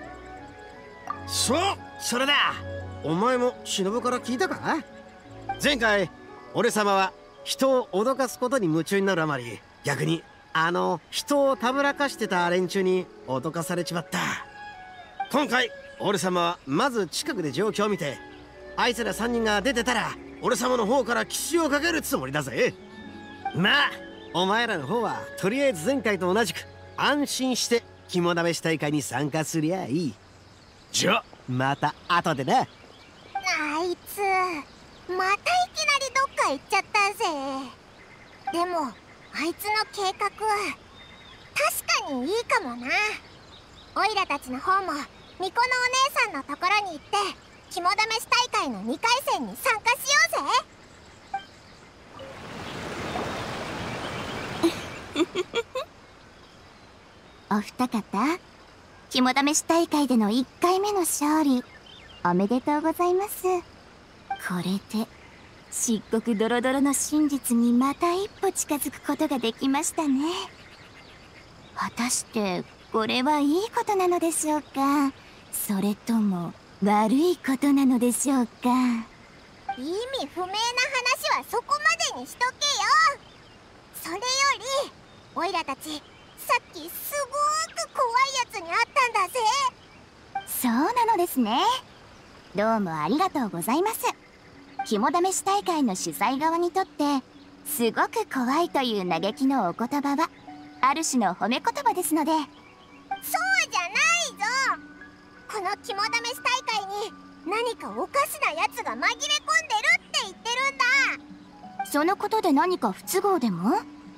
それだ。お前も忍から聞いたか？前回俺様は人を脅かすことに夢中になるあまり、逆に人をたぶらかしてた連中に脅かされちまった。今回俺様はまず近くで状況を見て、あいつら3人が出てたら俺様の方から奇襲をかけるつもりだぜ。まあお前らの方はとりあえず前回と同じく安心して肝試し大会に参加すりゃいい。じゃまた後でな。 あいつまたいきなりどっか行っちゃったぜ。でもあいつの計画は確かにいいかもな。オイラたちの方も巫女のお姉さんのところに行って肝試し大会の2回戦に参加しようぜ。 お二方、肝試し大会での1回目の勝利おめでとうございます。これで漆黒ドロドロの真実にまた一歩近づくことができましたね。果たしてこれはいいことなのでしょうか、それとも悪いことなのでしょうか。 意味不明な話はそこまでにしとけよ。それよりオイラたちさっきすごーく怖いやつに会ったんだぜ。 そうなのですね。どうもありがとうございます。肝試し大会の主催側にとってすごく怖いという嘆きのお言葉はある種の褒め言葉ですので。 そうじゃないぞ。この肝試し大会に何かおかしなやつが紛れ込んでるって言ってるんだ。 そのことで何か不都合でも？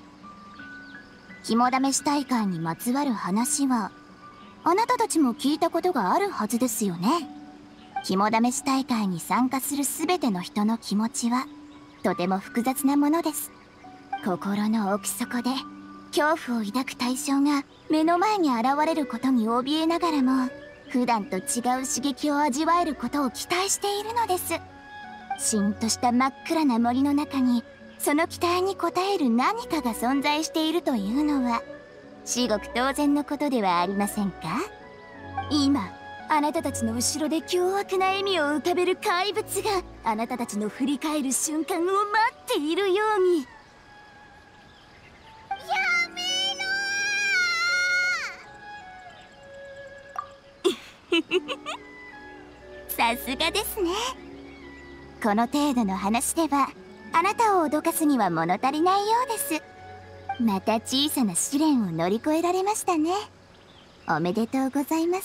肝試し大会にまつわる話はあなたたちも聞いたことがあるはずですよね。肝試し大会に参加する全ての人の気持ちはとても複雑なものです。心の奥底で恐怖を抱く対象が目の前に現れることに怯えながらも、普段と違う刺激を味わえることを期待しているのです。しんとした真っ暗な森の中にその期待に応える何かが存在しているというのは至極当然のことではありませんか。今あなたたちの後ろで凶悪な笑みを浮かべる怪物があなたたちの振り返る瞬間を待っているように。 やめろさすがですね。この程度の話ではあなたを脅かすには物足りないようです。また小さな試練を乗り越えられましたね。おめでとうございます。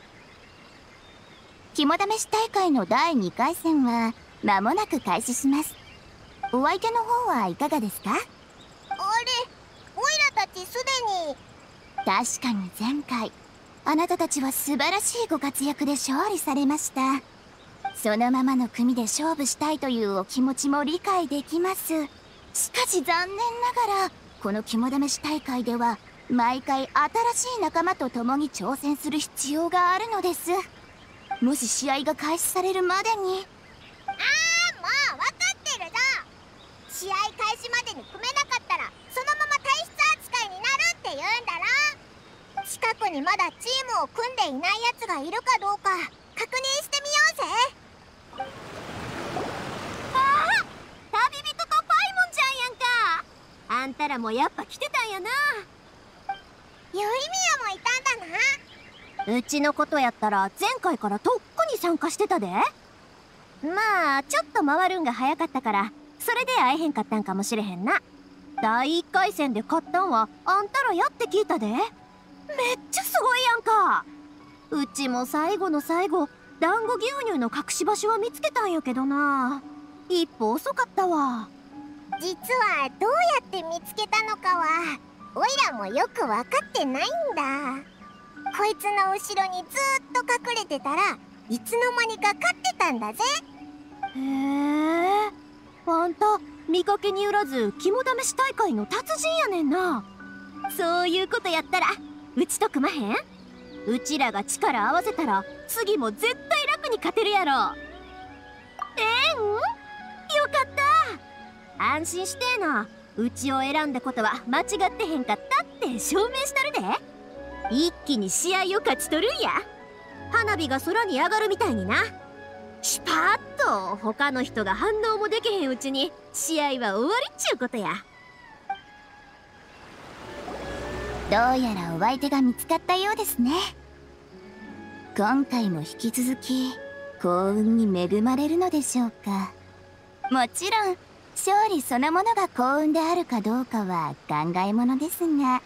肝試し大会の第2回戦は間もなく開始します。お相手の方はいかがですか？ あれ、オイラたちすでに。 確かに前回あなたたちは素晴らしいご活躍で勝利されました。そのままの組で勝負したいというお気持ちも理解できます。しかし残念ながらこの肝試し大会では毎回新しい仲間と共に挑戦する必要があるのです。もし試合が開始されるまでに。 ああ、もう分かってるぞ。試合開始までに組めなかったらそのまま退出扱いになるって言うんだろ。近くにまだチームを組んでいないやつがいるかどうか確認してみようぜ。 ああ、旅人とパイモンちゃんやんか。あんたらもやっぱ来てたんやな。 ユイミヤもいたんだな。 うちのことやったら前回からとっくに参加してたで。まあちょっと回るんが早かったからそれで会えへんかったんかもしれへんな。第1回戦で勝ったんはあんたらやって聞いたで。めっちゃすごいやんか。うちも最後の最後団子牛乳の隠し場所は見つけたんやけどな。一歩遅かったわ。 実はどうやって見つけたのかはオイラもよく分かってないんだ。こいつの後ろにずっと隠れてたらいつの間にか勝ってたんだぜ。 へえ、あんた見かけによらず肝試し大会の達人やねんな。そういうことやったらうちと組まへん？うちらが力合わせたら次も絶対楽に勝てるやろ。よかった。安心してえな。うちを選んだことは間違ってへんかったって証明したるで。一気に試合を勝ち取るんや。花火が空に上がるみたいにな。シュパーッと他の人が反応もできへんうちに試合は終わりっちゅうことや。 どうやらお相手が見つかったようですね。今回も引き続き幸運に恵まれるのでしょうか。もちろん勝利そのものが幸運であるかどうかは考えものですが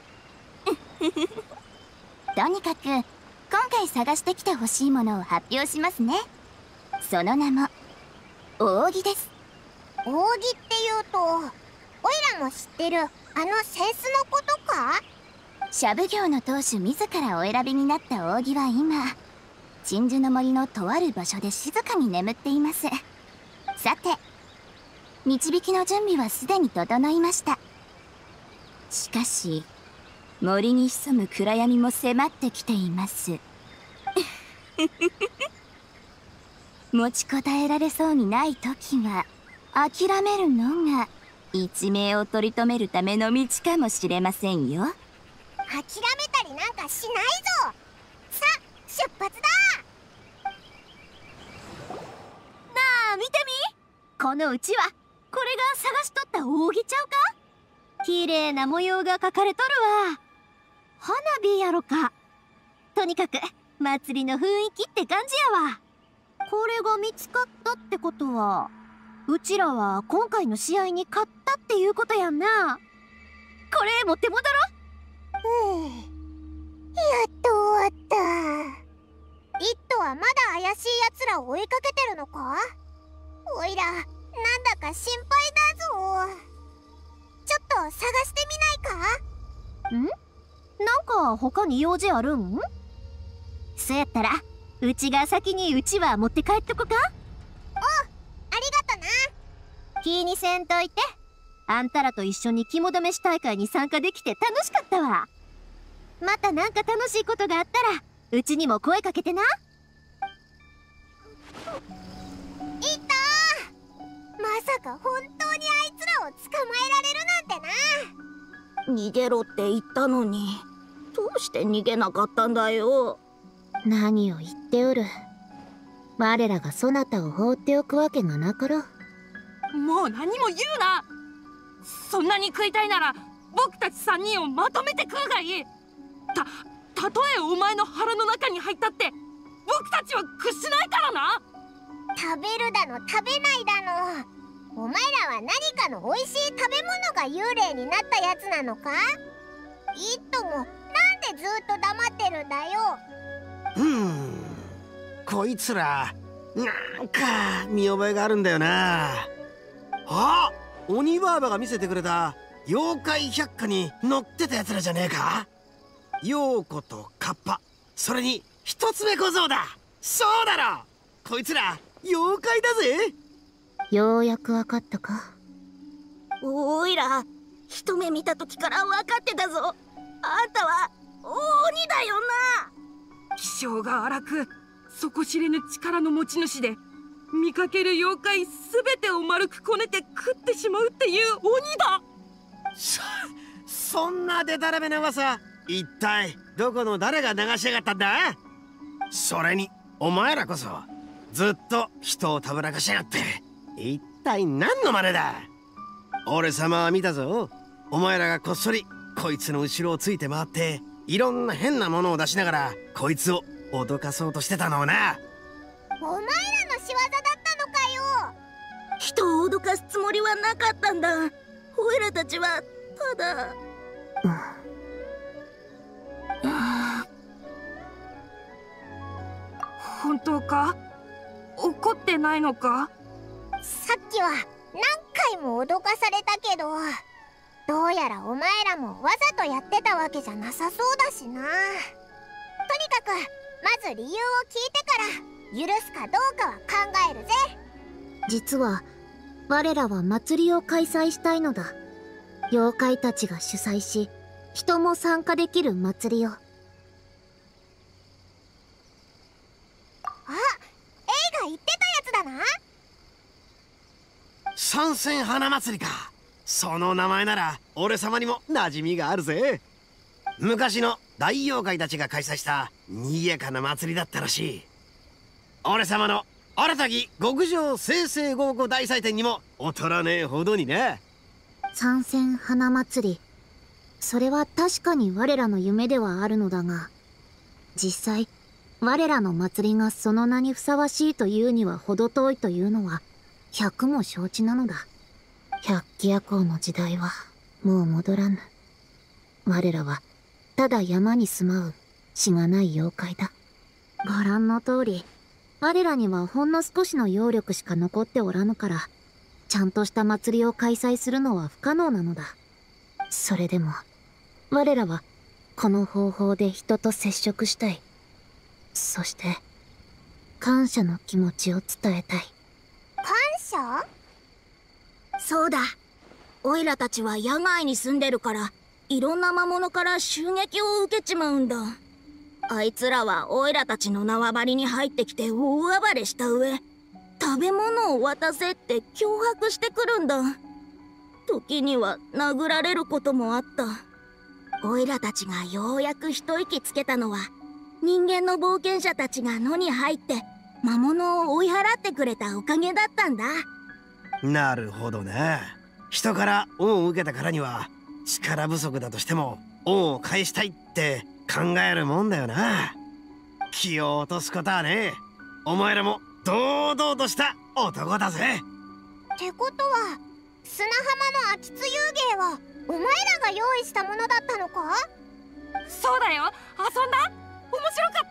とにかく今回探してきてほしいものを発表しますね。その名も扇です。 扇っていうとオイラも知ってるあのセンスのことか？ シャブ業の当主自らお選びになった扇は今鎮守の森のとある場所で静かに眠っています。さて導きの準備はすでに整いました。しかし森に潜む暗闇も迫ってきています持ちこたえられそうにない時は諦めるのが一命を取り留めるための道かもしれませんよ。 諦めたりなんかしないぞ。さあ出発だ。 なあ見てみ、このうちわこれが探しとった扇ちゃうか？綺麗な模様が描かれとるわ。花火やろか。とにかく祭りの雰囲気って感じやわ。これが見つかったってことはうちらは今回の試合に勝ったっていうことやんな。これ持って戻ろう。 やっと終わった。イットはまだ怪しいやつらを追いかけてるのか？おいらなんだか心配だぞ。ちょっと探してみないか？ ん？なんか他に用事あるん？そうやったらうちが先にうちわ持って帰っとこか？ ありがとな。 気にせんといて。あんたらと一緒に肝試し大会に参加できて楽しかったわ。またなんか楽しいことがあったらうちにも声かけてな。 いた！まさか本当にあいつらを捕まえられるなんてな。 逃げろって言ったのにどうして逃げなかったんだよ。 何を言っておる。我らがそなたを放っておくわけがなかろう。 もう何も言うな。そんなに食いたいなら僕たち3人をまとめて食うがいい。たとえお前の腹の中に入ったって僕たちは屈しないからな。 食べるだの食べないだの、お前らは何かの美味しい食べ物が幽霊になったやつなのか？いっともなんでずっと黙ってるんだよ。 こいつらなんか見覚えがあるんだよな。あ、鬼ばあばが見せてくれた妖怪百科に載ってたやつらじゃねえか。陽子とカッパ、それに一つ目小僧だ。そうだろ、こいつら妖怪だぜ。 ようやくわかったか。 おいら一目見た時から分かってたぞ。あんたは鬼だよな。 気性が荒く底知れぬ力の持ち主で、見かける妖怪すべてを丸くこねて食ってしまうっていう鬼だ。 そんなデタラメな噂、一体どこの誰が流しやがったんだ。それにお前らこそずっと人をたぶらかしやがって、一体何の真似だ。俺様は見たぞ。お前らがこっそりこいつの後ろをついて回っていろんな変なものを出しながらこいつを脅かそうとしてたのをな。 お前らの仕業だったのかよ。 人を脅かすつもりはなかったんだ。おいらたちはただ本当か？怒ってないのか？ さっきは何回も脅かされたけど、どうやらお前らもわざとやってたわけじゃなさそうだしな。とにかくまず理由を聞いてから許すかどうかは考えるぜ。実は我らは祭りを開催したいのだ。妖怪たちが主催し、人も参加できる祭りを。あ、映画言ってたやつだな。 三千花祭りか。その名前なら俺様にも馴染みがあるぜ。昔の大妖怪たちが開催した賑やかな祭りだったらしい。俺様の新たき極上正々豪華大祭典にも劣らねえほどにね。 三千花祭り、それは確かに我らの夢ではあるのだが、実際我らの祭りがその名にふさわしいというには程遠いというのは百も承知なのだ。百鬼夜行の時代はもう戻らぬ。我らはただ山に住まうしがない妖怪だ。ご覧の通り、我らにはほんの少しの妖力しか残っておらぬから、ちゃんとした祭りを開催するのは不可能なのだ。それでも我らはこの方法で人と接触したい。そして感謝の気持ちを伝えたい。感謝？ そうだ。おいらたちは野外に住んでるから、いろんな魔物から襲撃を受けちまうんだ。あいつらはおいらたちの縄張りに入ってきて大暴れした上、食べ物を渡せって脅迫してくるんだ。時には殴られることもあった。おいらたちがようやく一息つけたのは、人間の冒険者たちが野に入って魔物を追い払ってくれたおかげだったんだ。 なるほどね。人から恩を受けたからには力不足だとしても恩を返したいって考えるもんだよな。気を落とすことはね。お前らも堂々とした男だぜ。 ってことは砂浜の秋津遊芸はお前らが用意したものだったのか？ そうだよ。遊んだ？面白かった？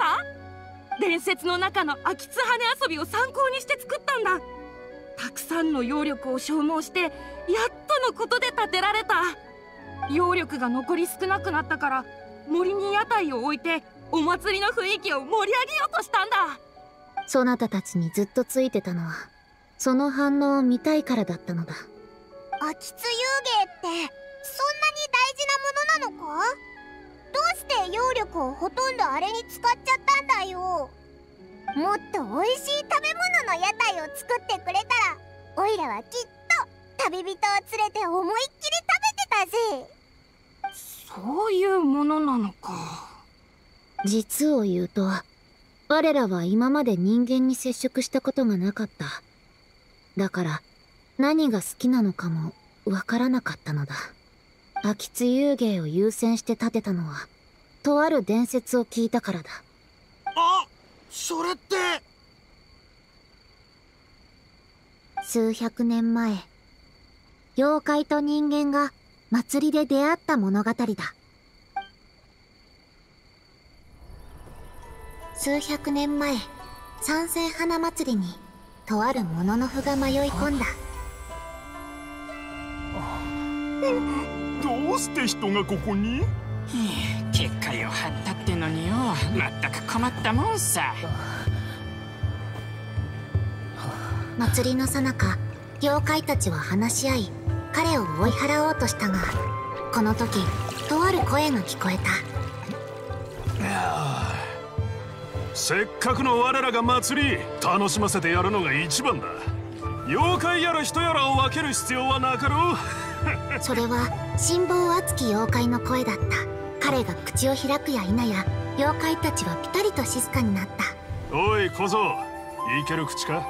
伝説の中の秋津羽遊びを参考にして作ったんだ。たくさんの妖力を消耗してやっとのことで建てられた。妖力が残り少なくなったから森に屋台を置いてお祭りの雰囲気を盛り上げようとしたんだ。 そなたたちにずっとついてたのはその反応を見たいからだったのだ。秋津遊芸ってそんなに大事なものなのか？どうして妖力をほとんどあれに使っちゃったんだよ。もっと美味しい食べ物の屋台を作ってくれたらおいらはきっと旅人を連れて思いっきり食べてたぜ。 そういうものなのか。 実を言うと我らは今まで人間に接触したことがなかった。だから何が好きなのかもわからなかったのだ。秋津遊芸を優先して建てたのはとある伝説を聞いたからだ。 あ、それって。 数百年前、妖怪と人間が祭りで出会った物語だ。数百年前、三千花祭りにとあるもののふが迷い込んだ。 どうして人がここに？ 結界を張ったってのによ、まったく困ったもんさ。 祭りの最中、妖怪たちは話し合い、彼を追い払おうとしたが、この時とある声が聞こえた。 せっかくの我らが祭り、楽しませてやるのが一番だ。妖怪やら人やらを分ける必要はなかろう。 それは辛抱熱き妖怪の声だった。彼が口を開くや否や、妖怪たちはピタリと静かになった。 おい小僧、いける口か？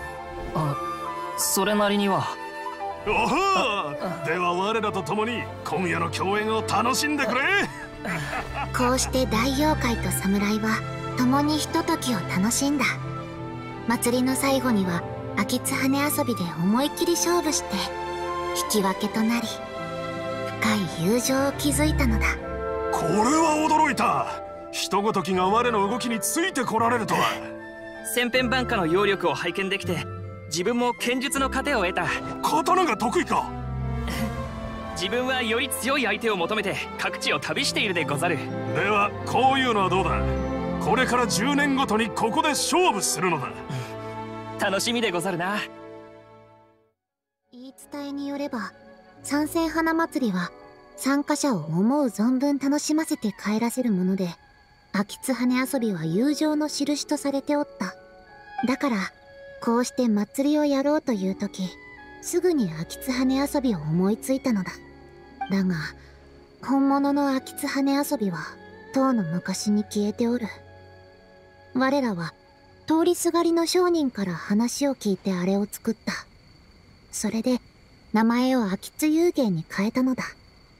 それなりには。 おほでは我らと共に今夜の共演を楽しんでくれ。 こうして大妖怪と侍は共にひとときを楽しんだ。祭りの最後には秋津羽遊びで思い切り勝負して引き分けとなり、深い友情を築いたのだ。 これは驚いた。人ごときが我の動きについてこられるとは。 千変万化の妖力を拝見できて、自分も剣術の糧を得た。 刀が得意か？ 自分はより強い相手を求めて各地を旅しているでござる。 ではこういうのはどうだ。これから10年ごとにここで勝負するのだ。 楽しみでござるな。 言い伝えによれば、三千花祭りは参加者を思う存分楽しませて帰らせるもので、秋津羽遊びは友情の印とされておった。だからこうして祭りをやろうという時、すぐに秋津羽遊びを思いついたのだ。だが本物の秋津羽遊びはとうの昔に消えておる。我らは通りすがりの商人から話を聞いてあれを作った。それで名前を秋津遊芸に変えたのだ。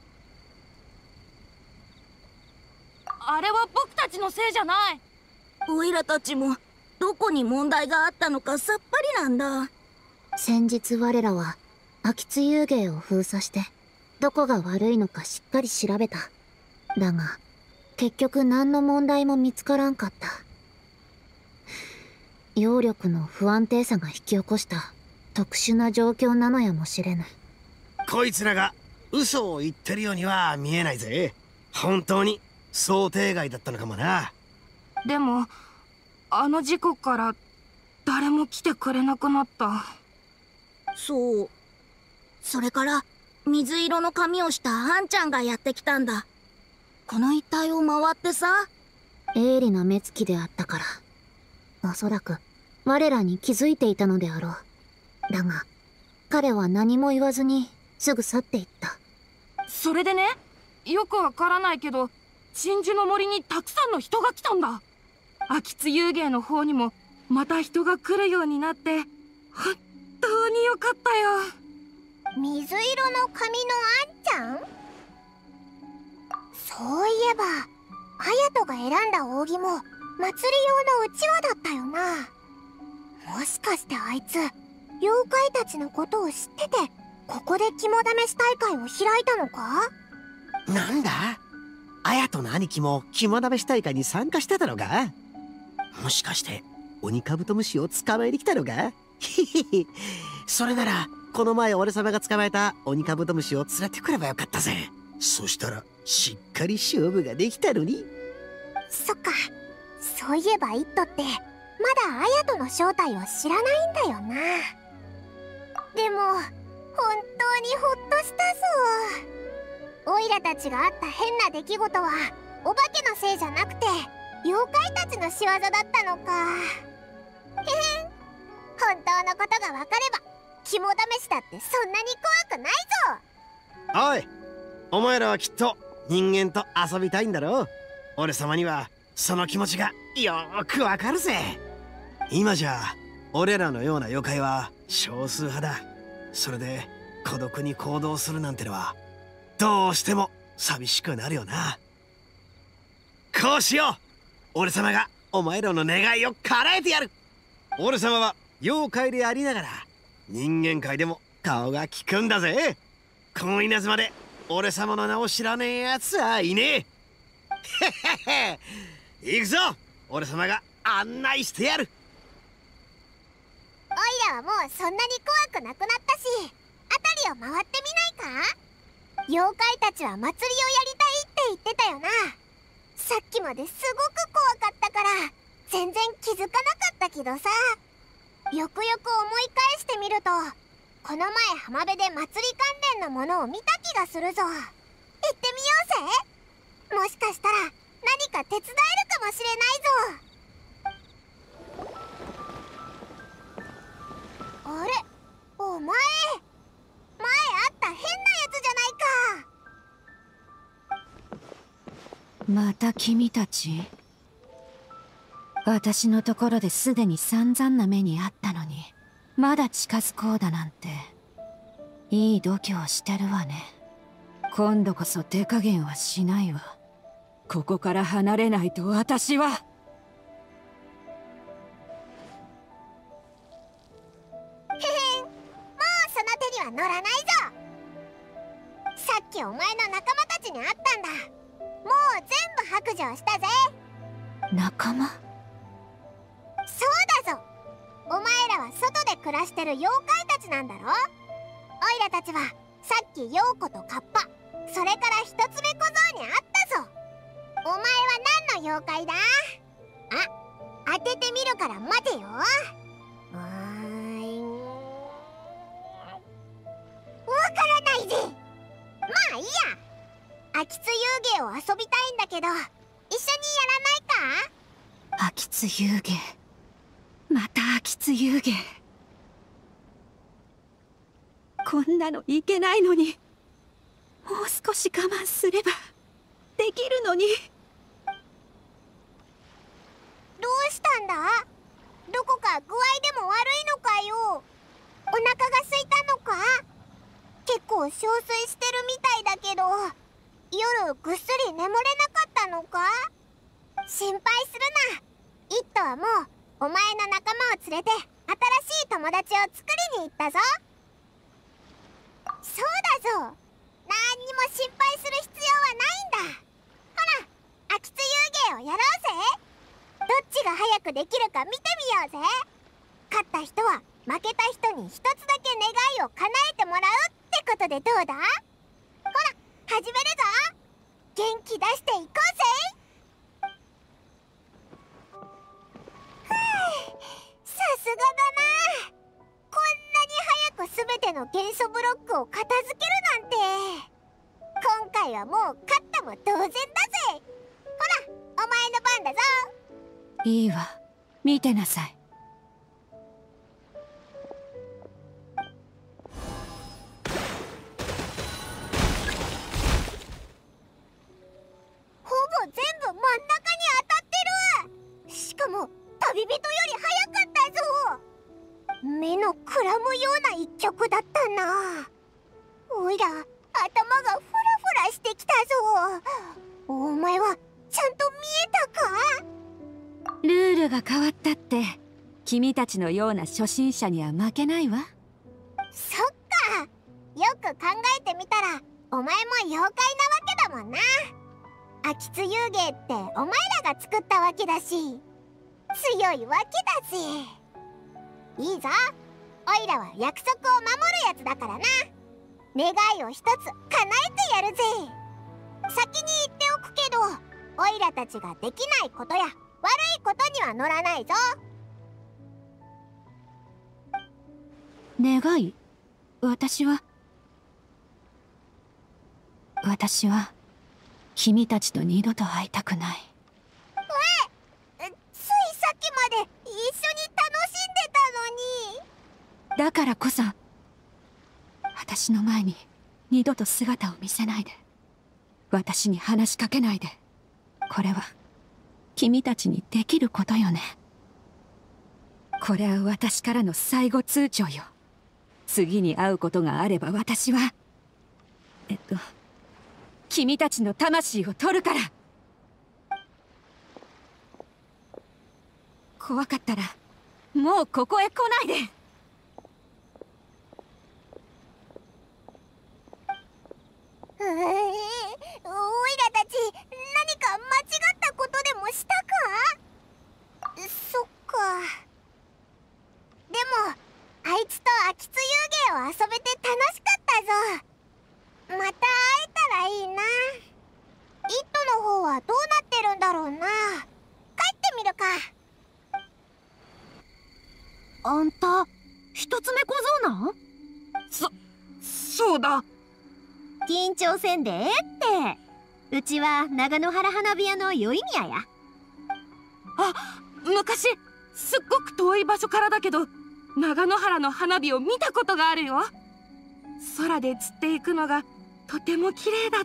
あれは僕たちのせいじゃない。 オイラたちもどこに問題があったのかさっぱりなんだ。 先日我らは秋津遊芸を封鎖してどこが悪いのかしっかり調べた。だが結局何の問題も見つからんかった。妖力の不安定さが引き起こした特殊な状況なのやもしれぬ。 こいつらが嘘を言ってるようには見えないぜ。本当に想定外だったのかもな。 でもあの事故から誰も来てくれなくなった。 そう。それから水色の髪をしたあんちゃんがやってきたんだ。この一帯を回ってさ。 鋭利な目つきであったから、おそらく我らに気づいていたのであろう。だが彼は何も言わずにすぐ去っていった。 それでね、よくわからないけど鎮守の森にたくさんの人が来たんだ。秋津遊芸の方にもまた人が来るようになって本当によかったよ。 水色の髪のあんちゃん？そういえば隼人が選んだ扇も祭り用のうちわだったよな。もしかしてあいつ妖怪たちのことを知っててここで肝試し大会を開いたのか？ なんだ、綾人の兄貴も肝試し大会に参加してたのか？もしかして鬼カブトムシを捕まえに来たのか？ひひひ、それならこの前俺様が捕まえた鬼カブトムシを連れてくればよかったぜ。そしたらしっかり勝負ができたのに。 そっか、そういえばイットってまだ綾人の正体を知らないんだよな。でも本当にほっとしたぞ。オイラたちがあった変な出来事はお化けのせいじゃなくて妖怪たちの仕業だったのか。へへん、本当のことが分かれば肝試しだってそんなに怖くないぞ。 おい、お前らはきっと人間と遊びたいんだろう。俺様にはその気持ちがよーくわかるぜ。今じゃ俺らのような妖怪は少数派だ。それで孤独に行動するなんてのはどうしても寂しくなるよな。こうしよう。俺様がお前らの願いを叶えてやる。俺様は妖怪でありながら人間界でも顔が利くんだぜ。この稲妻で俺様の名を知らねえやつはいねえ。へへへ。行くぞ。俺様が案内してやる。 おいらはもうそんなに怖くなくなったし、辺りを回ってみないか？妖怪たちは祭りをやりたいって言ってたよな。さっきまですごく怖かったから全然気づかなかったけどさ、よくよく思い返してみると、この前浜辺で祭り関連のものを見た気がするぞ。行ってみようぜ。もしかしたら何か手伝えるかもしれないぞ。あれ、お前、前会った変なやつじゃないか。 また君たち。私のところですでに散々な目にあったのに、まだ近づこうだなんて。いい度胸してるわね。今度こそ手加減はしないわ。ここから離れないと私は。 へへん、もうその手には乗らないぞ。さっきお前の仲間たちに会ったんだ。もう全部白状したぜ。 仲間？ そうだぞ。お前らは外で暮らしてる妖怪たちなんだろ。おいらたちはさっき陽子とカッパ、それから一つ目小僧に会ったぞ。お前は何の妖怪だ？あ、当ててみるから待てよ。わからないぜ。まあいいや。秋津遊芸を遊びたいんだけど、一緒にやらないか？ 秋津遊芸。また秋津遊芸。こんなのいけないのに。もう少し我慢すればできるのに。 どうしたんだ？どこか具合でも悪いのかよ。お腹が空いたのか？結構憔悴してるみたいだけど、夜ぐっすり眠れなかったのか？心配するな。イットはもうお前の仲間を連れて新しい友達を作りに行ったぞ。そうだぞ。何にも心配する必要はないんだ。ほら、秋津遊芸をやろうぜ。どっちが早くできるか見てみようぜ。勝った人は負けた人に一つだけ願いを叶えてもらうってことでどうだ？ほら、始めるぞ。元気出していこうぜ。さすがだな。こんなに早く全ての元素ブロックを片付けるなんて。今回はもう勝ったも同然だぜ。ほら、お前の番だぞ。 いいわ、見てなさい。 ほぼ全部真ん中に当たってる。しかも旅人より早かったぞ。目のくらむような一曲だったな。おいら、頭がフラフラしてきたぞ。お前はちゃんと見えたか？ ルールが変わったって君たちのような初心者には負けないわ。 そっか。よく考えてみたらお前も妖怪なわけだもんな。秋津遊芸ってお前らが作ったわけだし、強いわけだぜ。いいぞ。おいらは約束を守るやつだからな。願いを一つ叶えてやるぜ。先に言っておくけど、おいらたちができないことや悪いことには乗らないぞ。 願い？私は君たちと二度と会いたくない。 ついさっきまで一緒に楽しんでたのに。 だからこそ私の前に二度と姿を見せないで。私に話しかけないで。これは君たちにできることよね。これは私からの最後通牒よ。次に会うことがあれば私は君たちの魂を取るから。怖かったらもうここへ来ないで。 おいらたち何か間違ったことでもしたか？そっか。でもあいつと秋津遊芸を遊べて楽しかったぞ。また会えたらいいな。イットの方はどうなってるんだろうな。帰ってみるか。 あんた一つ目小僧なん？ そうだ。 緊張せんでえって。うちは長野原花火屋の宵宮や。 あ、昔すっごく遠い場所からだけど長野原の花火を見たことがあるよ。空で散っていくのがとても綺麗だった。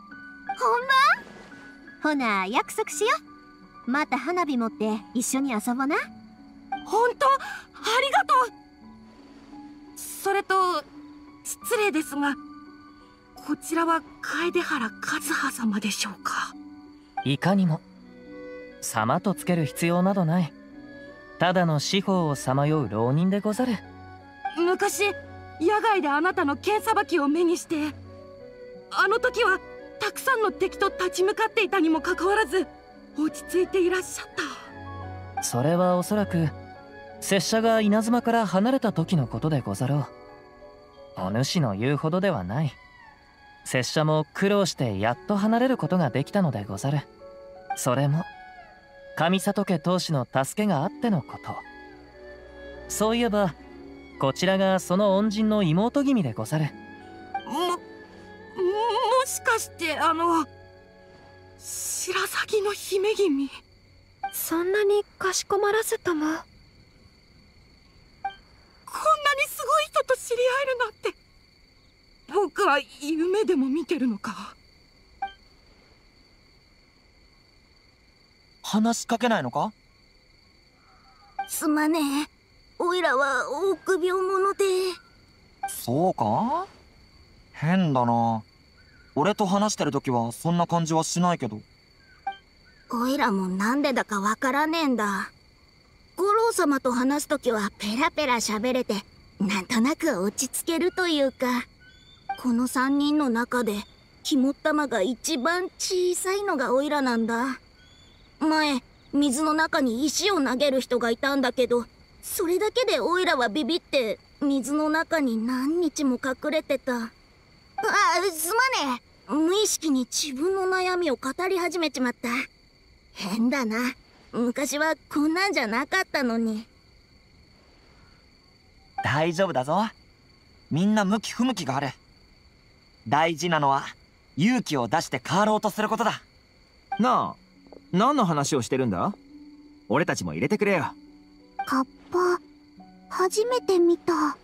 ほんま？ほな約束しよう。また花火持って一緒に遊ぼな。 ほんと？ありがとう。それと失礼ですが、こちらは楓原和葉様でしょうか？ いかにも。様とつける必要などない。ただの司法をさまよう浪人でござる。 昔野外であなたの剣さばきを目にして、あの時はたくさんの敵と立ち向かっていたにもかかわらず落ち着いていらっしゃった。 それはおそらく拙者が稲妻から離れた時のことでござろう。お主の言うほどではない。拙者も苦労してやっと離れることができたのでござる。それも上里家当主の助けがあってのこと。そういえばこちらがその恩人の妹君でござる。 もしかして白鷺の姫君？ そんなにかしこまらずとも。 こんなにすごい人と知り合えるなんて。僕は夢でも見てるのか？ 話しかけないのか？ すまねえ。おいらは臆病者で。 そうか？変だな。俺と話してる時はそんな感じはしないけど。 おいらもなんでだかわからねえんだ。五郎様と話す時はペラペラ喋れて、なんとなく落ち着けるというか。この3人の中で肝っ玉が一番小さいのがおいらなんだ。前水の中に石を投げる人がいたんだけど、それだけでおいらはビビって水の中に何日も隠れてた。すまねえ。無意識に自分の悩みを語り始めちまった。変だな。昔はこんなんじゃなかったのに。 大丈夫だぞ。みんな向き不向きがある。大事なのは勇気を出して変わろうとすることだ。 なあ、何の話をしてるんだ？俺たちも入れてくれよ。 カッパ、初めて見た。こん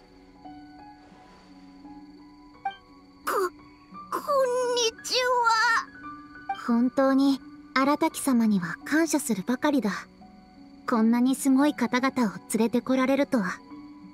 にちは。 本当に荒滝様には感謝するばかりだ。こんなにすごい方々を連れてこられるとは。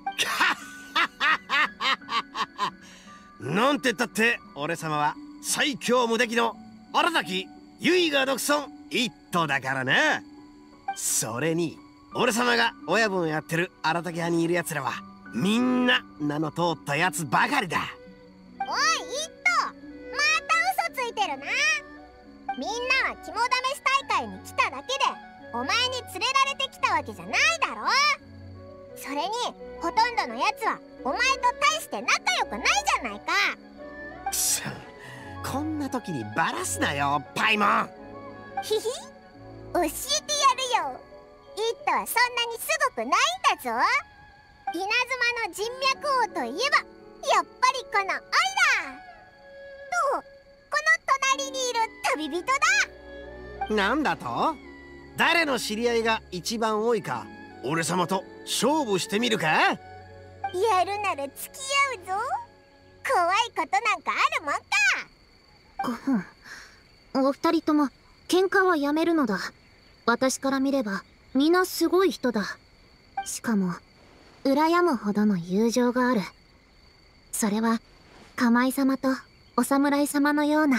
なんて言ったって俺様は最強無敵の荒滝結が独尊一頭だからな。それに俺様が親分やってる荒滝派にいる奴らはみんな名の通ったやつばかりだ。 おいイット、また嘘ついてるな。みんなは肝試し大会に来ただけでお前に連れられてきたわけじゃないだろ。それにほとんどのやつはお前と大して仲良くないじゃないか。 くそ、こんな時にバラすなよパイモン。 ひひ、教えてやるよ。イットはそんなにすごくないんだぞ。稲妻の人脈王といえばやっぱりこのオイラと、この隣にいる旅人だ。 なんだと？誰の知り合いが一番多いか俺様と勝負してみるか？ やるなら付き合うぞ。怖いことなんかあるもんか。 お二人とも喧嘩はやめるのだ。 私から見れば皆すごい人だ。しかも羨むほどの友情がある。それは釜井様とお侍様のような。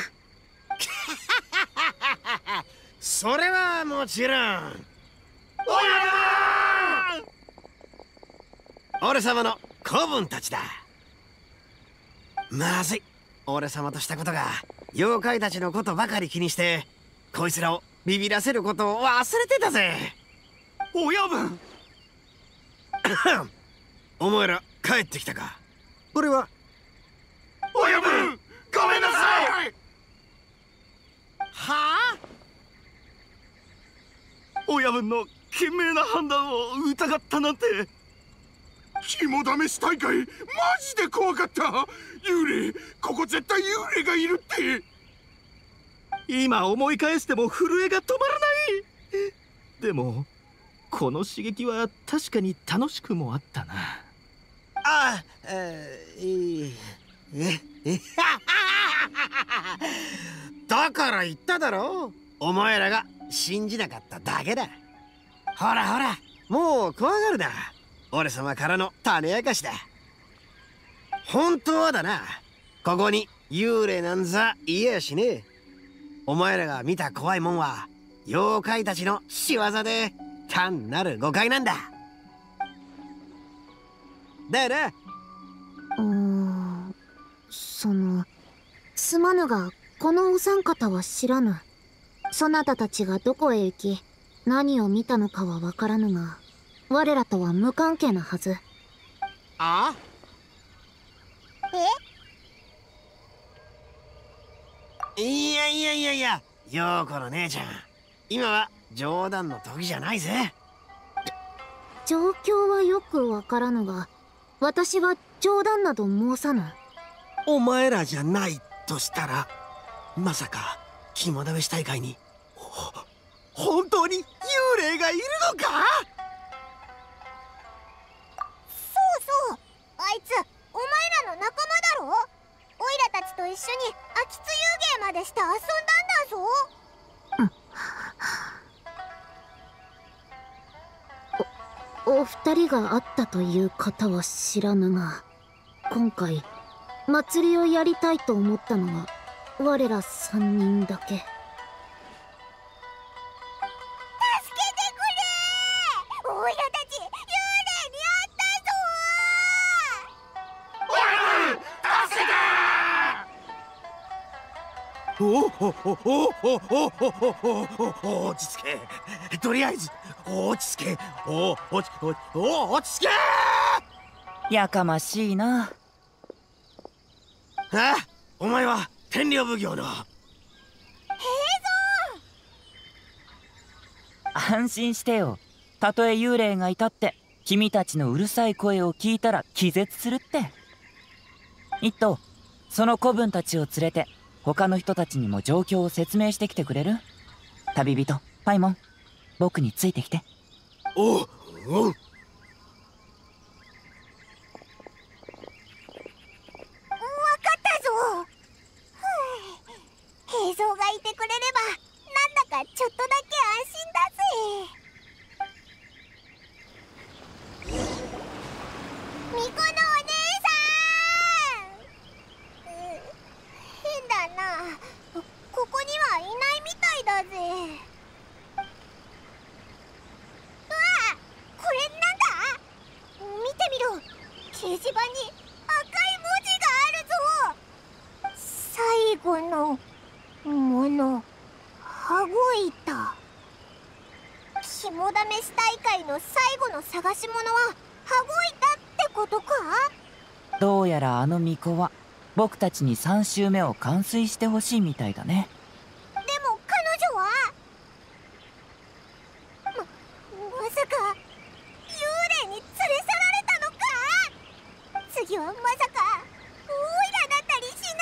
それはもちろん俺様の子分たちだ。まずい、俺様としたことが妖怪たちのことばかり気にしてこいつらをビビらせることを忘れてたぜ。親分お前ら帰ってきたか。俺は親分ごめんなさい。はあ、 親分の賢明な判断を疑ったなんて。肝試し大会マジで怖かった。幽霊、ここ絶対幽霊がいるって。 今思い返しても震えが止まらない。でもこの刺激は確かに楽しくもあったな。 ああ、だから言っただろう。お前らが信じなかっただけだ。ほらほら、もう怖がるな。俺様からの種明かしだ。本当はだな、ここに幽霊なんざいやしねえ。お前らが見た怖いもんは妖怪たちの仕業で単なる誤解なんだ。だよな。 すまぬがこのお三方は知らぬ。そなたたちがどこへ行き何を見たのかはわからぬが、我らとは無関係なはず。 あ？いや、陽子の姉ちゃん、今は冗談の時じゃないぜ。 状況はよくわからぬが、私は冗談など申さぬ。 お前らじゃないとしたら、まさか肝試し大会に本当に幽霊がいるのか？ そう、あいつお前らの仲間だろ。オイラたちと一緒に秋津遊芸までして遊んだんだぞ。お二人が会ったという方は知らぬが、今回祭りをやりたいと思ったのは我ら3人だけ。 オイラたち幽霊に会ったぞ。 助けて！落ち着け。とりあえず落ち着け。落ち着け。 やかましいな。 あ、お前は天領奉行の平蔵。安心してよ。たとえ幽霊がいたって君たちのうるさい声を聞いたら気絶するって。一頭、その子分たちを連れて他の人たちにも状況を説明してきてくれる？旅人パイモン、僕についてきて。 おう。 分かったぞ。平蔵がいてくれればなんだかちょっとだけ安心だぜ。巫女のお姉さん。変だな、ここにはいないみたいだぜ。うわ、これなんだ？見てみろ、掲示板に赤い文字があるぞ。最後のもの、羽子板。肝試し大会の最後の探し物は羽子板ってことか？ どうやらあの巫女は僕たちに3周目を完遂してほしいみたいだね。 でも彼女はまさか幽霊に連れ去られたのか？次はまさかオイラだったりし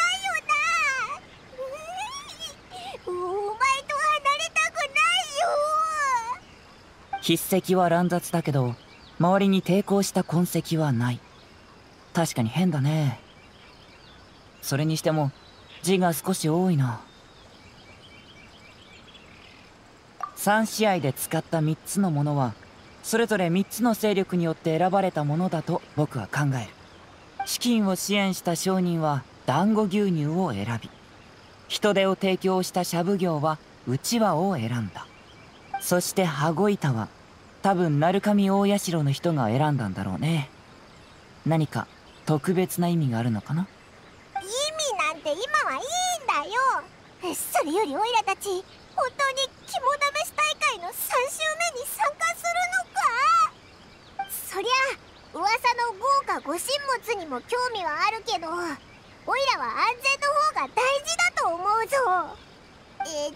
ないよな。お前と離れたくないよ。 筆跡は乱雑だけど周りに抵抗した痕跡はない。確かに変だね。それにしても字が少し多いな。 3試合で使った3つのものはそれぞれ3つの勢力によって選ばれたものだと僕は考える。資金を支援した商人は団子牛乳を選び、人手を提供したシャブ業はうちわを選んだ。そして羽子板は多分鳴神大社の人が選んだんだろうね。何か特別な意味があるのかな。 意味なんて今はいいんだよ。それよりオイラたち本当に肝試し大会の3週目に参加するのか。そりゃ噂の豪華ご神物にも興味はあるけど、オイラは安全の方が大事だと思うぞ。戦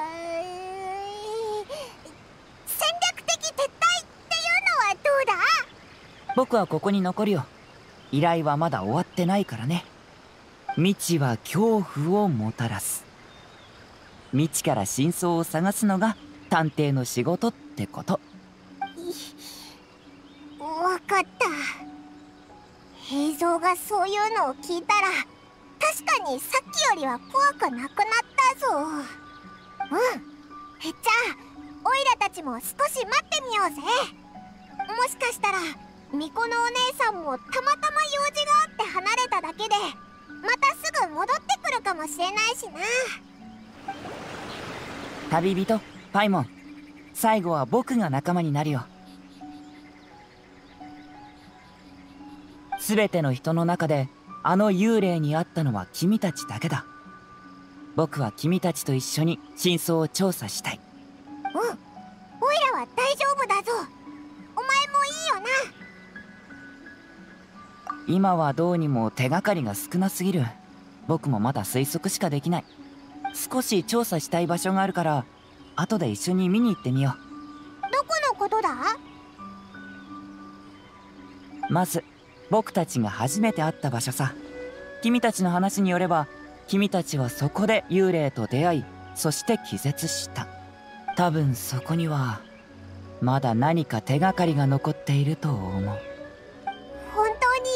略的撤退っていうのはどうだ？ 僕はここに残るよ。依頼はまだ終わってないからね。未知は恐怖をもたらす。未知から真相を探すのが探偵の仕事ってこと。 わかった。平蔵がそういうのを聞いたら確かにさっきよりは怖くなくなったぞ。じゃあオイラたちも少し待ってみようぜ。もしかしたら巫女のお姉さんもたまたま用事があって離れただけでまたすぐ戻ってくるかもしれないしな。 旅人パイモン、最後は僕が仲間になるよ。全ての人の中であの幽霊に会ったのは君たちだけだ。僕は君たちと一緒に真相を調査したい。 オイラは大丈夫だぞ。お前もいいよな。 今はどうにも手がかりが少なすぎる。僕もまだ推測しかできない。少し調査したい場所があるから後で一緒に見に行ってみよう。どこのことだ？ まず僕たちが初めて会った場所さ。君たちの話によれば君たちはそこで幽霊と出会い、そして気絶した。多分そこにはまだ何か手がかりが残っていると思う。 本当に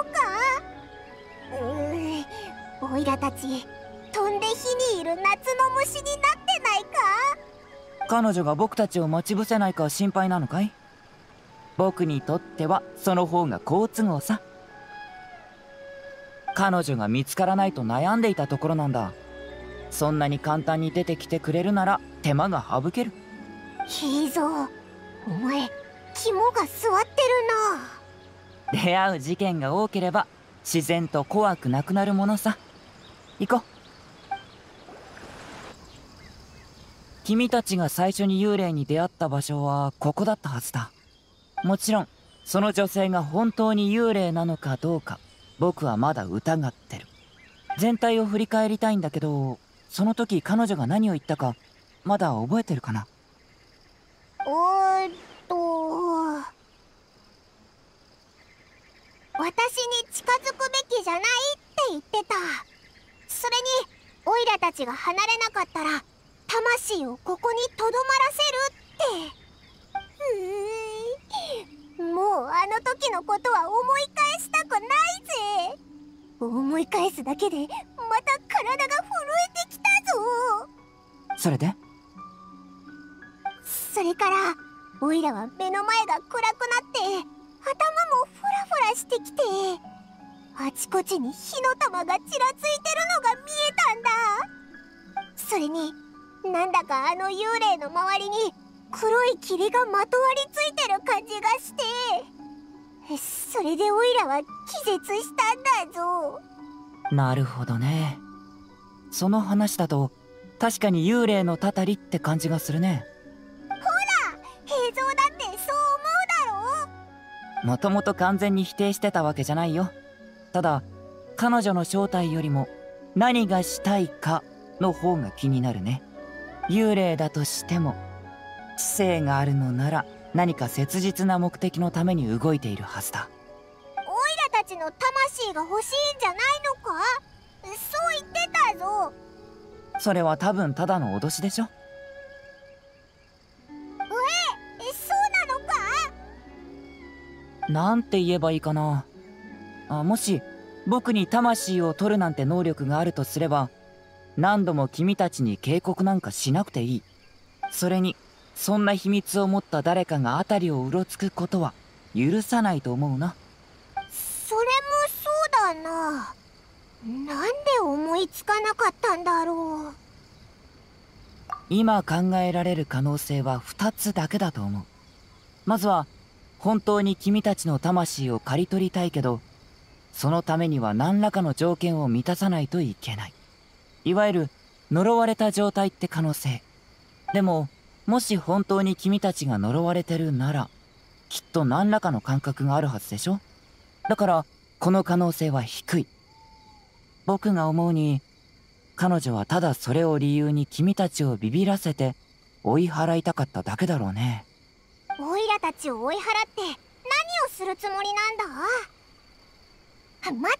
行くのか？オイラたち飛んで火にいる夏の虫になってないか？ 彼女が僕たちを待ち伏せないか心配なのかい？僕にとってはその方が好都合さ。彼女が見つからないと悩んでいたところなんだ。そんなに簡単に出てきてくれるなら手間が省ける。 平蔵、お前肝が据わってるな。 出会う事件が多ければ自然と怖くなくなるものさ。行こう。君たちが最初に幽霊に出会った場所はここだったはずだ。もちろんその女性が本当に幽霊なのかどうか僕はまだ疑ってる。全体を振り返りたいんだけど、その時彼女が何を言ったかまだ覚えてるかな？ 私に近づくべきじゃないって言ってた。それにオイラたちが離れなかったら魂をここにとどまらせるって。もうあの時のことは思い返したくないぜ。思い返すだけでまた体が震えてきたぞ。 それで？ それからオイラは目の前が暗くなって頭もフラフラしてきて、あちこちに火の玉がちらついてるのが見えたんだ。それになんだかあの幽霊の周りに黒い霧がまとわりついてる感じがして、それでオイラは気絶したんだぞ。 なるほどね。その話だと確かに幽霊のたたりって感じがするね。 ほら、平蔵だってそう思うだろう。 もともと完全に否定してたわけじゃないよ。ただ彼女の正体よりも何がしたいかの方が気になるね。幽霊だとしても知性があるのなら何か切実な目的のために動いているはずだ。 オイラたちの魂が欲しいんじゃないのか？そう言ってたぞ。 それは多分ただの脅しでしょ。 そうなのか？ なんて言えばいいかな。もし僕に魂を取るなんて能力があるとすれば、何度も君たちに警告なんかしなくていい。それにそんな秘密を持った誰かが辺りをうろつくことは許さないと思うな。 それもそうだな。なんで思いつかなかったんだろう。 今考えられる可能性は2つだけだと思う。まずは本当に君たちの魂を刈り取りたいけど、そのためには何らかの条件を満たさないといけない。いわゆる呪われた状態って可能性。でももし本当に君たちが呪われてるなら、きっと何らかの感覚があるはずでしょ。だからこの可能性は低い。僕が思うに、彼女はただそれを理由に君たちをビビらせて追い払いたかっただけだろうね。 オイラたちを追い払って何をするつもりなんだ？待て、オイラ分か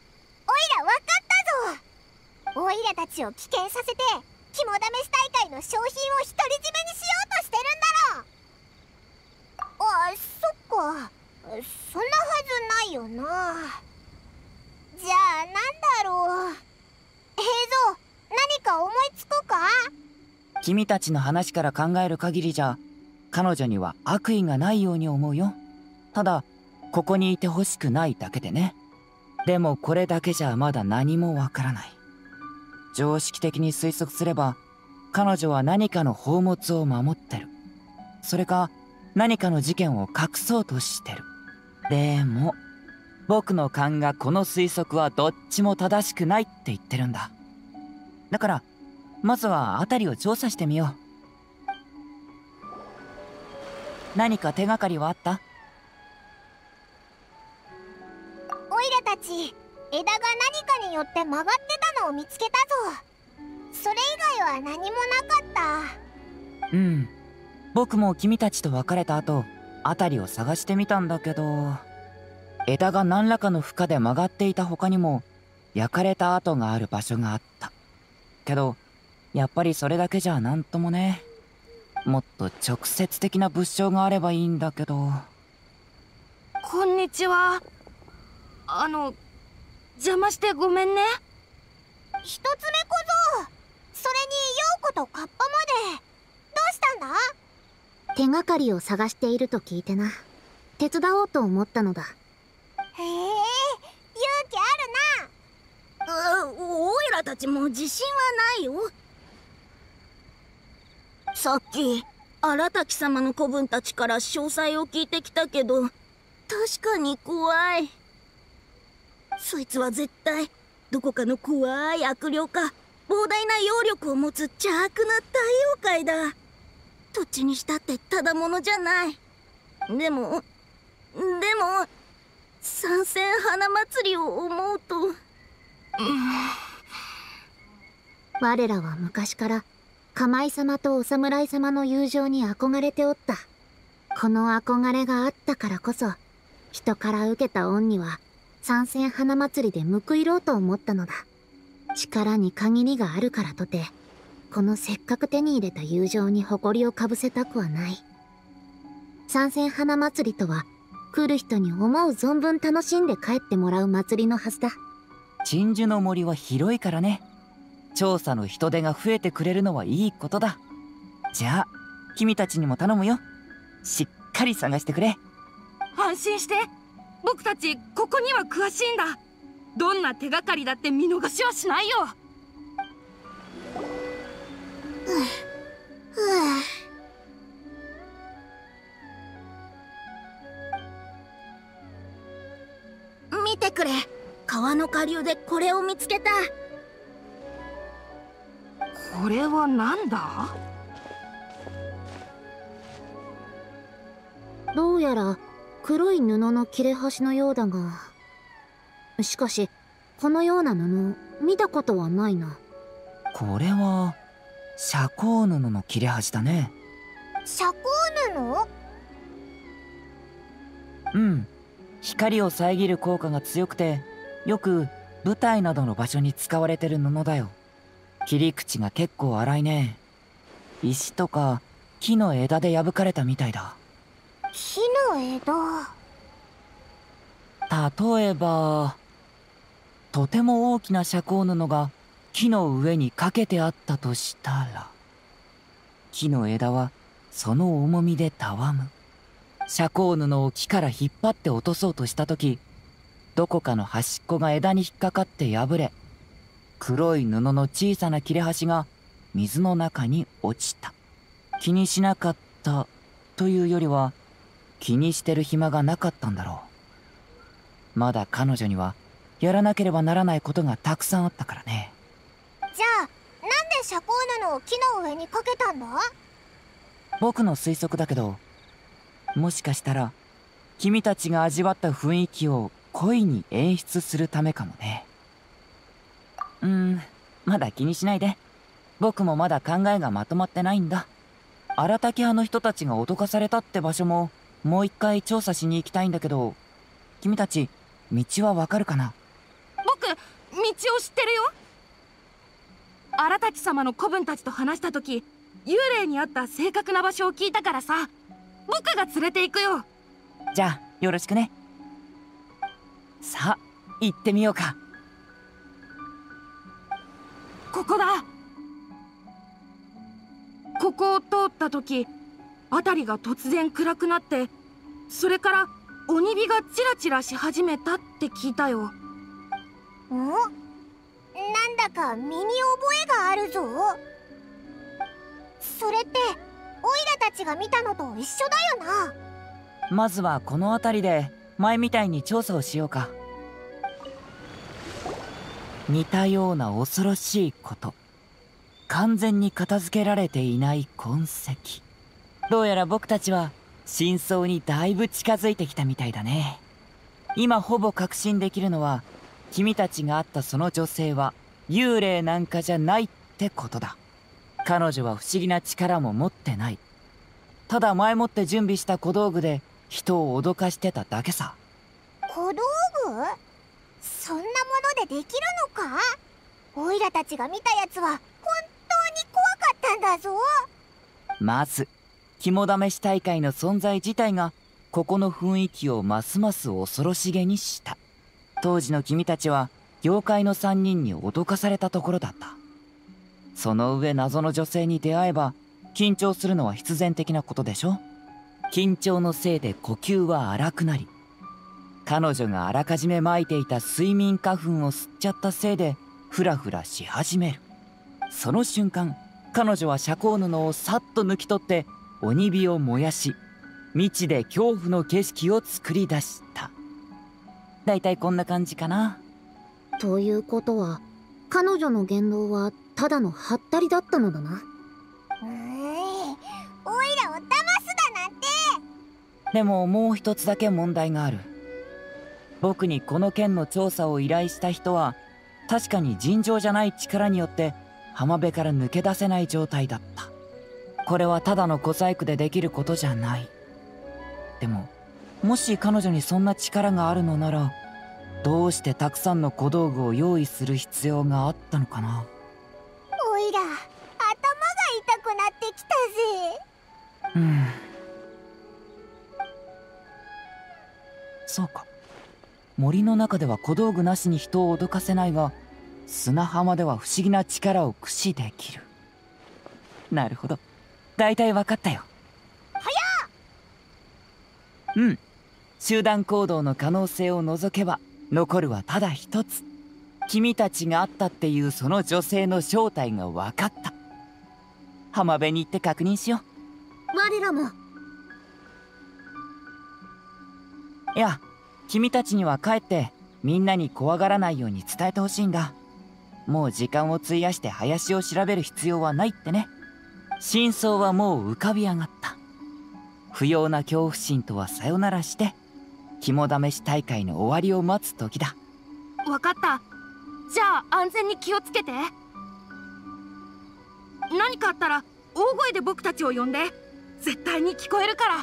ったぞ。オイラたちを危険させて肝試し大会の賞品を独り占めにしようとしてるんだろう。あ、そっか、そんなはずないよな。じゃあなんだろう。平蔵、何か思いつくか？ 君たちの話から考える限りじゃ、彼女には悪意がないように思うよ。ただここにいてほしくないだけでね。でもこれだけじゃまだ何もわからない。常識的に推測すれば、彼女は何かの宝物を守ってる。それか何かの事件を隠そうとしてる。でも僕の勘がこの推測はどっちも正しくないって言ってるんだ。だからまずは辺りを調査してみよう。何か手がかりはあった？ オイラたち、枝が何かによって曲がってたのを見つけたぞ。それ以外は何もなかった。 うん、僕も君たちと別れた後、辺りを探してみたんだけど、枝が何らかの負荷で曲がっていた他にも焼かれた跡がある場所があった。けどやっぱりそれだけじゃなんともね。もっと直接的な物証があればいいんだけど。 こんにちは。邪魔してごめんね。 一つ目小僧、それに陽子とカッパまでどうしたんだ？ 手がかりを探していると聞いてな。手伝おうと思ったのだ。 へえ、勇気あるな。 オイラたちも自信はないよ。さっき荒滝様の子分たちから詳細を聞いてきたけど、確かに怖い。そいつは絶対どこかの怖い悪霊か膨大な妖力を持つ邪悪な大妖怪だ。どっちにしたってただものじゃない。でも参戦花祭りを思うと、 我らは昔から釜井様とお侍様の友情に憧れておった。この憧れがあったからこそ、人から受けた恩には参戦花祭りで報いろうと思ったのだ。力に限りがあるからとて、このせっかく手に入れた友情に誇りをかぶせたくはない。参戦花祭りとは、来る人に思う存分楽しんで帰ってもらう祭りのはずだ。 鎮守の森は広いからね。調査の人手が増えてくれるのはいいことだ。じゃあ君たちにも頼むよ。しっかり探してくれ。 安心して、僕たちここには詳しいんだ。どんな手がかりだって見逃しはしないよ。 見てくれ、川の下流でこれを見つけた。 これはなんだ？ どうやら黒い布の切れ端のようだが、しかしこのような布見たことはないな。 これは遮光布の切れ端だね。 遮光布？ うん、光を遮る効果が強くて、よく舞台などの場所に使われてる布だよ。切り口が結構粗いね。石とか木の枝で破かれたみたいだ。 木の枝？ 例えばとても大きな遮光布が木の上にかけてあったとしたら、木の枝はその重みでたわむ。遮光布を木から引っ張って落とそうとした時、どこかの端っこが枝に引っかかって破れ、黒い布の小さな切れ端が水の中に落ちた。気にしなかったというよりは、気にしてる暇がなかったんだろう。まだ彼女にはやらなければならないことがたくさんあったからね。 じゃあなんで遮光布を木の上にかけたんだ？ 僕の推測だけど、もしかしたら君たちが味わった雰囲気を恋に演出するためかもね。まだ気にしないで。僕もまだ考えがまとまってないんだ。荒竹派の人たちが脅かされたって場所ももう一回調査しに行きたいんだけど、君たち道はわかるかな？ 僕道を知ってるよ。荒滝様の子分たちと話した時、幽霊に会った正確な場所を聞いたからさ、僕が連れて行くよ。 じゃあよろしくね。さあ行ってみようか。 ここだ。ここを通った時、辺りが突然暗くなって、それから鬼火がチラチラし始めたって聞いたよ。 なんだか身に覚えがあるぞ。それってオイラたちが見たのと一緒だよな。 まずはこの辺りで前みたいに調査をしようか。似たような恐ろしいこと、完全に片付けられていない痕跡。どうやら僕たちは真相にだいぶ近づいてきたみたいだね。今ほぼ確信できるのは、君たちが会ったその女性は幽霊なんかじゃないってことだ。彼女は不思議な力も持ってない。ただ前もって準備した小道具で人を脅かしてただけさ。 小道具？そんなものでできるのか？オイラたちが見たやつは本当に怖かったんだぞ。 まず肝試し大会の存在自体がここの雰囲気をますます恐ろしげにした。当時の君たちは妖怪の3人に脅かされたところだった。その上謎の女性に出会えば緊張するのは必然的なことでしょ。緊張のせいで呼吸は荒くなり、彼女があらかじめ撒いていた睡眠花粉を吸っちゃったせいでフラフラし始める。その瞬間、彼女は遮光布をさっと抜き取って鬼火を燃やし、未知で恐怖の景色を作り出した。だいたいこんな感じかな。 ということは彼女の言動はただのハッタリだったのだな。 オイラを騙すだなんて。 でももう一つだけ問題がある。僕にこの件の調査を依頼した人は確かに尋常じゃない力によって浜辺から抜け出せない状態だった。これはただの小細工でできることじゃない。でももし彼女にそんな力があるのなら、どうしてたくさんの小道具を用意する必要があったのかな。 オイラ、頭が痛くなってきたぜ。 そうか。森の中では小道具なしに人を脅かせないが、砂浜では不思議な力を駆使できる。なるほど。だいたい分かったよ。集団行動の可能性を除けば残るはただ一つ。君たちが会ったっていうその女性の正体が分かった。浜辺に行って確認しよう。我らも。 いや、君たちには帰ってみんなに怖がらないように伝えてほしいんだ。もう時間を費やして林を調べる必要はないってね。真相はもう浮かび上がった。不要な恐怖心とはさよならして、肝試し大会の終わりを待つ時だ。 わかった。じゃあ安全に気をつけて。何かあったら大声で僕たちを呼んで。絶対に聞こえるから。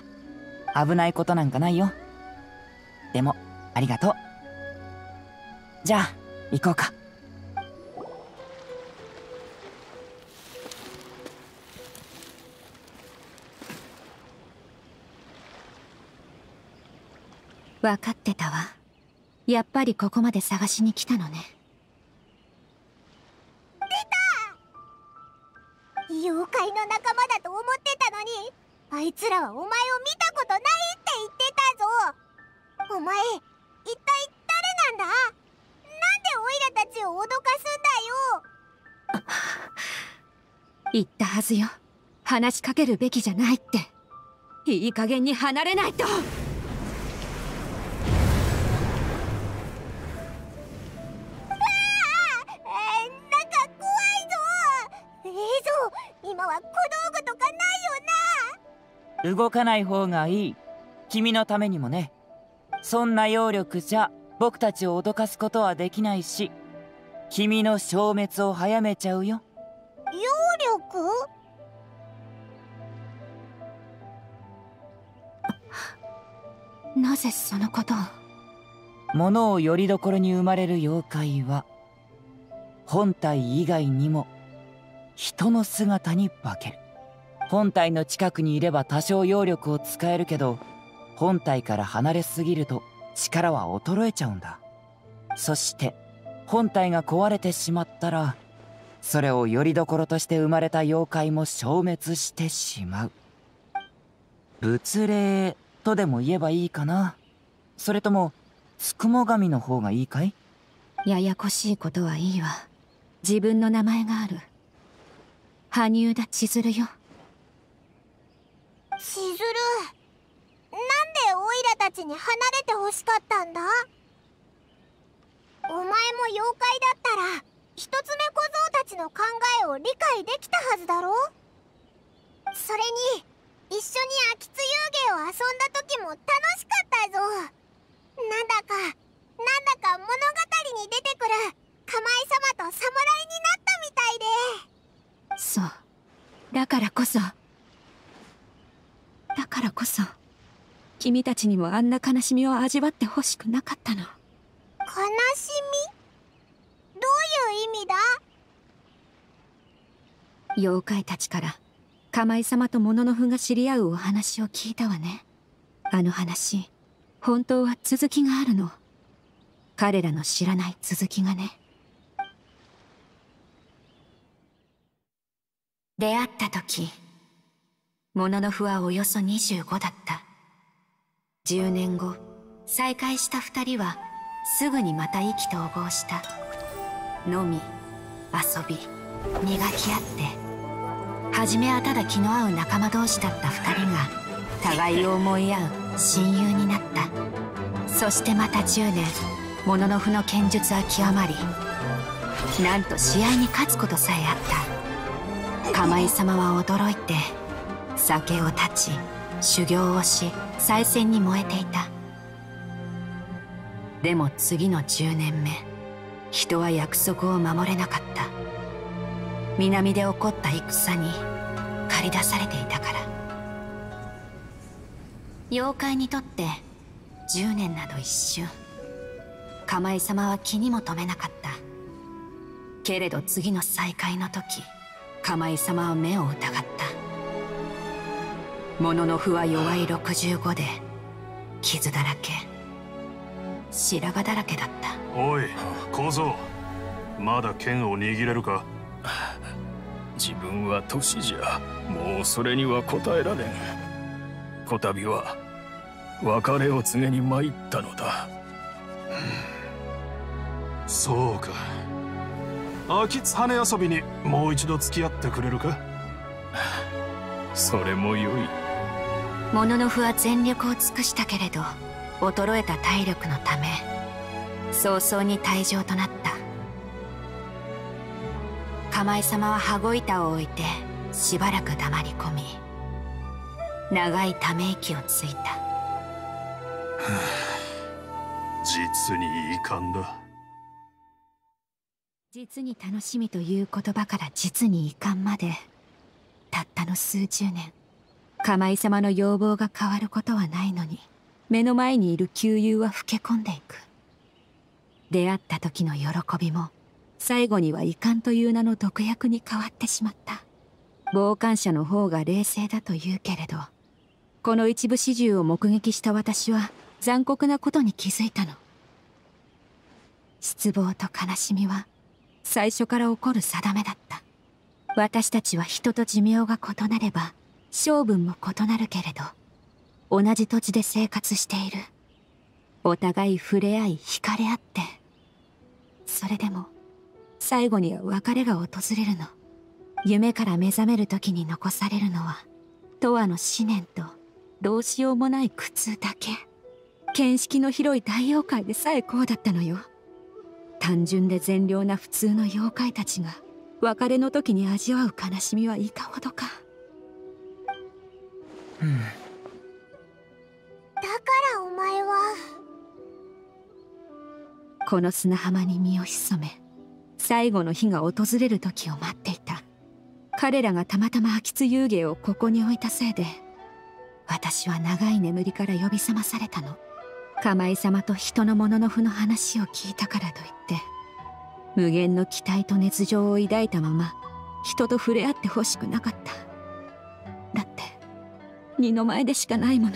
危ないことなんかないよ。でもありがとう。じゃあ行こうか。 分かってたわ。やっぱりここまで探しに来たのね。 出た！妖怪の仲間だと思ってたのに、 あいつらはお前を見たことないって言ってたぞ。お前、一体誰なんだ？なんでオイラたちを脅かすんだよ。 言ったはずよ。話しかけるべきじゃないって。いい加減に離れないと。 なんか怖いぞ。今は小道具とかないよな。動かない方がいい。君のためにもね。そんな揚力じゃ僕たちを脅かすことはできないし、君の消滅を早めちゃうよ。 揚力？ なぜそのことを？ 物をよりどころに生まれる妖怪は本体以外にも人の姿に化ける。本体の近くにいれば多少揚力を使えるけど、本体から離れすぎると力は衰えちゃうんだ。そして本体が壊れてしまったら、それをよりどころとして生まれた妖怪も消滅してしまう。仏霊とでも言えばいいかな。それともつくも神の方がいいかい？ ややこしいことはいいわ。自分の名前がある。羽生田千鶴よ。 千鶴、なんでオイラたちに離れてほしかったんだ？お前も妖怪だったら一つ目小僧たちの考えを理解できたはずだろ？それに一緒に秋津遊戯を遊んだ時も楽しかったぞ。なんだか物語に出てくるカマイ様と侍になったみたいで。 そう。だからこそ君たちにもあんな悲しみを味わってほしくなかったの。 悲しみ？どういう意味だ？ 妖怪たちからカマイ様とモノノフが知り合うお話を聞いたわね。あの話、本当は続きがあるの。彼らの知らない続きがね。出会った時、モノノフはおよそ25だった。10年後、再会した2人はすぐにまた意気投合した。飲み、遊び、磨き合って、初めはただ気の合う仲間同士だった2人が互いを思い合う親友になった。そしてまた10年、モノノフの剣術は極まり、なんと試合に勝つことさえあった。カマイ様は驚いて酒を断ち修行をし、再戦に燃えていた。でも次の10年目、人は約束を守れなかった。南で起こった戦に駆り出されていたから。妖怪にとって10年など一瞬。カマイ様は気にも留めなかった。けれど次の再会の時、カマイ様は目を疑った。モノノフは弱い65で傷だらけ、白髪だらけだった。 おい小僧、まだ剣を握れるか？ 自分は年じゃもうそれには答えられん。こたびは別れを告げに参ったのだ。 そうか。秋津羽遊びにもう一度付き合ってくれるか？ それもよい。 モノノフは全力を尽くしたけれど、衰えた体力のため早々に退場となった。カマイ様は羽子板を置いてしばらく黙り込み、長いため息をついた。 実に遺憾だ。 実に楽しみという言葉から実に遺憾まで、たったの数十年。カマイ様の要望が変わることはないのに、目の前にいる旧友は老け込んでいく。出会った時の喜びも最後には遺憾という名の毒薬に変わってしまった。傍観者の方が冷静だと言うけれど、この一部始終を目撃した私は残酷なことに気づいたの。失望と悲しみは最初から起こる定めだった。私たちは人と寿命が異なれば性分も異なるけれど同じ土地で生活している。お互い触れ合い惹かれ合って、それでも最後には別れが訪れるの。夢から目覚める時に残されるのは永遠の思念とどうしようもない苦痛だけ。見識の広い大妖怪でさえこうだったのよ。単純で善良な普通の妖怪たちが別れの時に味わう悲しみはいかほどか。 だからお前はこの砂浜に身を潜め、最後の日が訪れる時を待っていた。彼らがたまたま秋津遊芸をここに置いたせいで、私は長い眠りから呼び覚まされたの。釜井様と人のもののふの話を聞いたからといって無限の期待と熱情を抱いたまま人と触れ合ってほしくなかった。だって二の前でしかないもの。 だ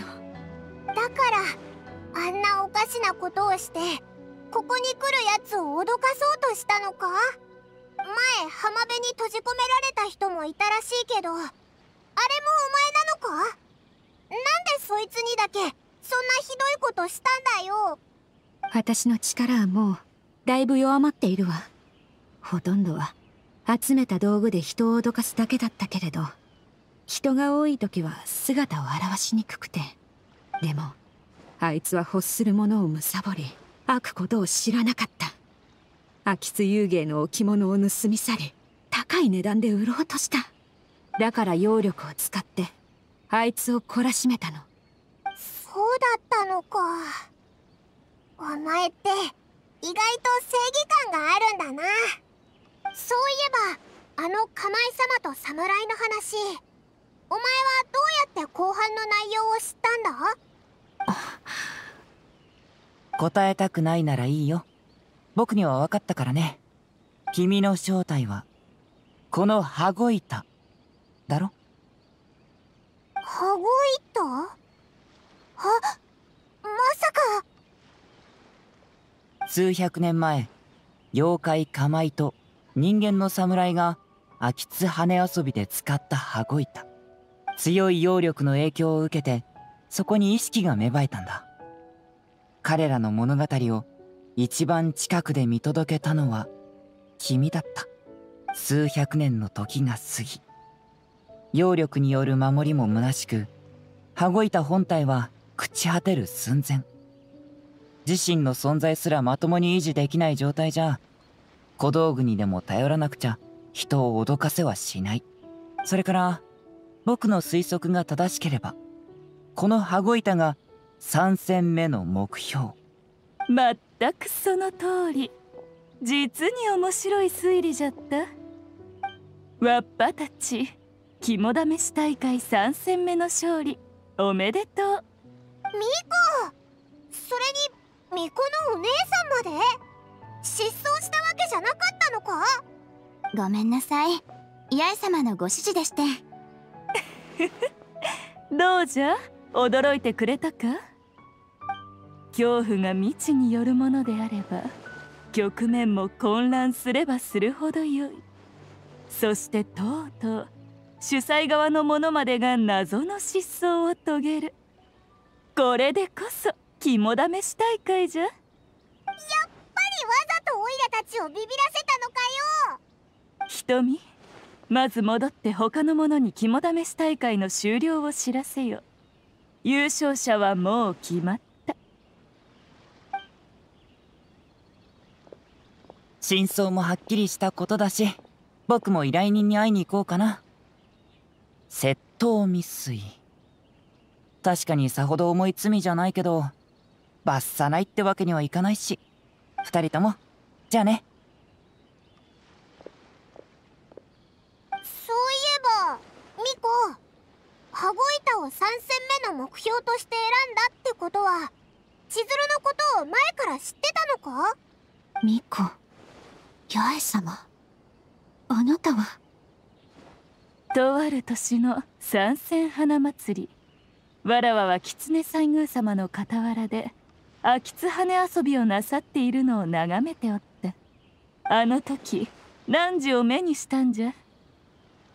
からあんなおかしなことをしてここに来るやつを脅かそうとしたのか。前浜辺に閉じ込められた人もいたらしいけど、あれもお前なのか。なんでそいつにだけそんなひどいことしたんだよ。 私の力はもうだいぶ弱まっているわ。ほとんどは集めた道具で人を脅かすだけだったけれど、人が多い時は姿を現しにくくて。でもあいつは欲するものを貪り悪ことを知らなかった。秋津遊芸の置物を盗み去り高い値段で売ろうとした。だから妖力を使ってあいつを懲らしめたの。 そうだったのか。お前って意外と正義感があるんだな。そういえばあの釜井様と侍の話、お前はどうやって後半の内容を知ったんだ。 答えたくないならいいよ。僕には分かったからね。君の正体はこの羽子板だろ。 羽子板？まさか。 数百年前、妖怪釜井と人間の侍が秋津羽遊びで使った羽子板。強い妖力の影響を受けてそこに意識が芽生えたんだ。彼らの物語を一番近くで見届けたのは君だった。数百年の時が過ぎ、妖力による守りも虚しく、羽子板本体は朽ち果てる寸前。自身の存在すらまともに維持できない状態じゃ、小道具にでも頼らなくちゃ人を脅かせはしない。それから僕の推測が正しければ、この羽子板が3戦目の目標。 まったくその通り。実に面白い推理じゃった。わっぱたち、肝試し大会3戦目の勝利おめでとう。 ミコ、それにミコのお姉さんまで失踪したわけじゃなかったのか。 ごめんなさい、八重様のご指示でして。 どうじゃ、驚いてくれたか。恐怖が未知によるものであれば局面も混乱すればするほどよい。そしてとうとう主催側の者までが謎の失踪を遂げる。これでこそ肝試し大会じゃ。やっぱりわざとオイラたちをビビらせたのかよ。 瞳、まず戻って他の者に肝試し大会の終了を知らせよ。優勝者はもう決まった。 真相もはっきりしたことだし、僕も依頼人に会いに行こうかな。窃盗未遂。確かにさほど重い罪じゃないけど、罰さないってわけにはいかないし、二人ともじゃあね。 そういえばミコ、羽子板を3戦目の目標として選んだってことは千鶴のことを前から知ってたのか。 ミコ、八重様、あなたは。 とある年の三戦花祭り、わらわは狐西宮様の傍らで秋津羽遊びをなさっているのを眺めておった。あの時汝を目にしたんじゃ。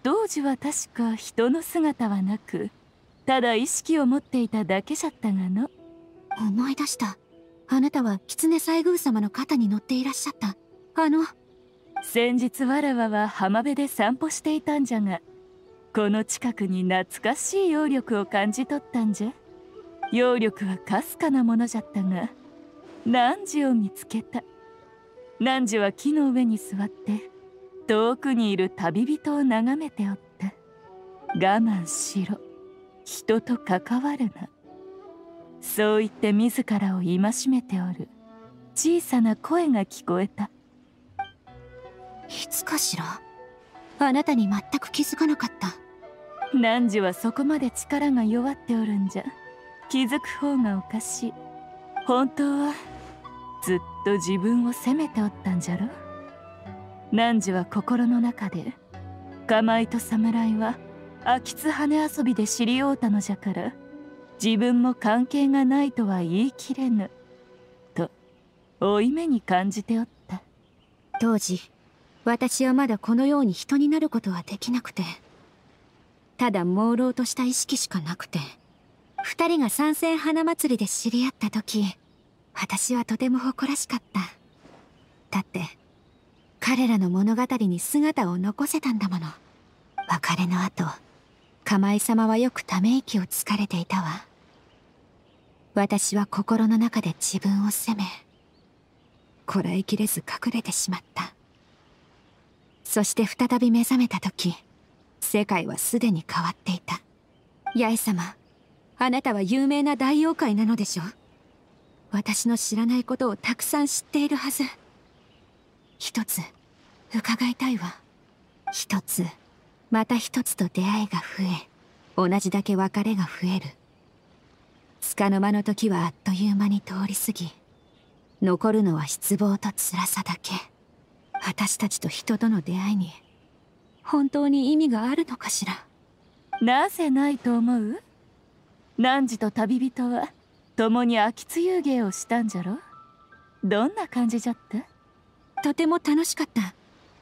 当時は確か人の姿はなく、ただ意識を持っていただけじゃったがの。 思い出した。あなたは狐西宮様の肩に乗っていらっしゃった。 先日わらわは浜辺で散歩していたんじゃが、この近くに懐かしい妖力を感じ取ったんじゃ。妖力はかすかなものじゃったが、汝を見つけた。汝は木の上に座って遠くにいる旅人を眺めておった。我慢しろ、人と関わるな、そう言って自らを戒めておる小さな声が聞こえた。 いつかしら。あなたに全く気づかなかった。 汝はそこまで力が弱っておるんじゃ。気づく方がおかしい。本当はずっと自分を責めておったんじゃろ。汝は心の中で、カマイと侍は秋津羽遊びで知り合うたのじゃから、自分も関係がないとは言い切れぬと負い目に感じておった。 当時私はまだこのように人になることはできなくて、ただ朦朧とした意識しかなくて、二人が三千花祭りで知り合った時、私はとても誇らしかった。だって彼らの物語に姿を残せたんだもの。別れの後、釜井様はよくため息をつかれていたわ。私は心の中で自分を責め、こらえきれず隠れてしまった。そして再び目覚めた時、世界はすでに変わっていた。八重様、あなたは有名な大妖怪なのでしょう。私の知らないことをたくさん知っているはず。一つ伺いたいわ。一つまた一つと出会いが増え、同じだけ別れが増える。束の間の時はあっという間に通り過ぎ、残るのは失望と辛さだけ。私たちと人との出会いに本当に意味があるのかしら。 なぜないと思う？汝と旅人は共に秋津遊芸をしたんじゃろ。どんな感じじゃった？ とても楽しかった。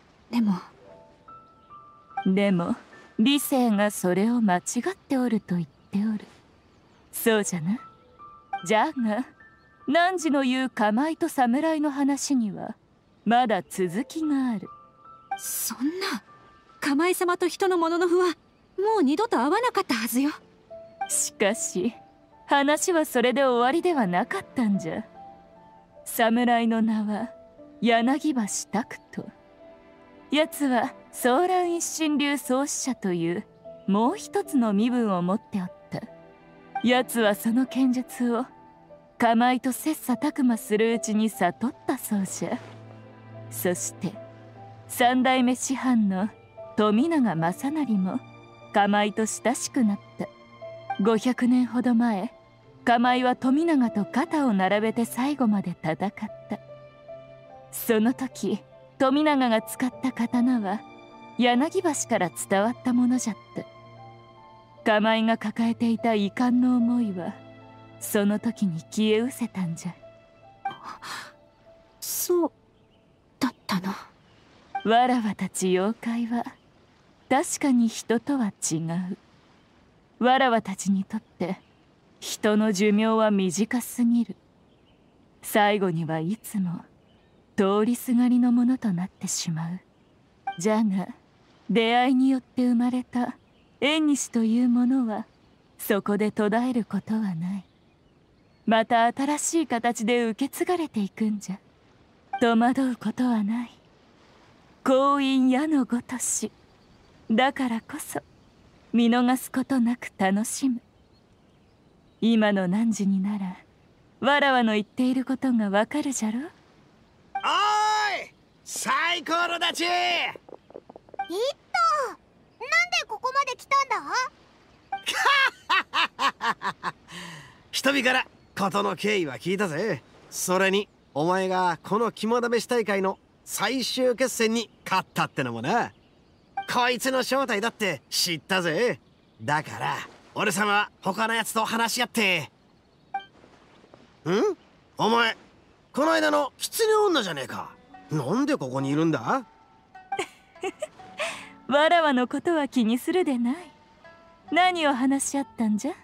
でも理性がそれを間違っておると言っておる。そうじゃな。じゃが汝の言うカマイと侍の話にはまだ続きがある。 そんな、カマイ様と人のもののふはもう二度と会わなかったはずよ。 しかし話はそれで終わりではなかったんじゃ。侍の名は柳橋拓人。奴は蒼蘭一心流創始者というもう一つの身分を持っておった。奴はその剣術をカマイと切磋琢磨するうちに悟ったそうじゃ。そして三代目師範の富永正成もカマイと親しくなった。500年ほど前、カマイは富永と肩を並べて最後まで戦った。その時富永が使った刀は柳橋から伝わったものじゃった。カマイが抱えていた遺憾の思いはその時に消え失せたんじゃ。 そうだったの。 わらわたち妖怪は確かに人とは違う。わらわたちにとって人の寿命は短すぎる。最後にはいつも通りすがりのものとなってしまう。じゃが出会いによって生まれた縁西というものはそこで途絶えることはない。また新しい形で受け継がれていくんじゃ。戸惑うことはない。光陰矢のごとし。だからこそ見逃すことなく楽しむ。今の汝にならわらわの言っていることがわかるじゃろ。 おーい、サイコロたち。 なんでここまで来たんだ？ 人々から事の経緯は聞いたぜ。それにお前がこの肝試し大会の最終決戦に勝ったってのもな。こいつの正体だって知ったぜ。だから俺様は他のやつと話し合って。お前この間の狐女じゃねえか。なんでここにいるんだ？ わらわのことは気にするでない。何を話し合ったんじゃ。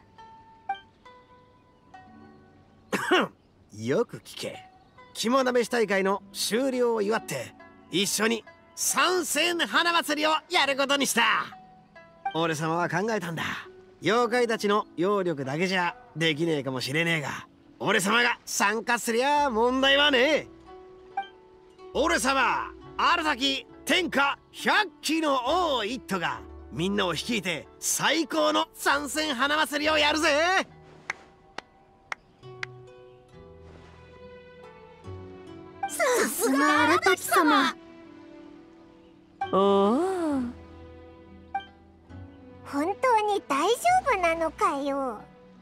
よく聞け。肝試し大会の終了を祝って一緒に参戦花祭りをやることにした。俺様は考えたんだ。妖怪たちの妖力だけじゃできねえかもしれねえが、俺様が参加すりゃ問題はねえ。俺様荒き天下百鬼の王一途がみんなを率いて最高の参戦花祭りをやるぜ。 さすが荒滝様。 おお、 本当に大丈夫なのかよ。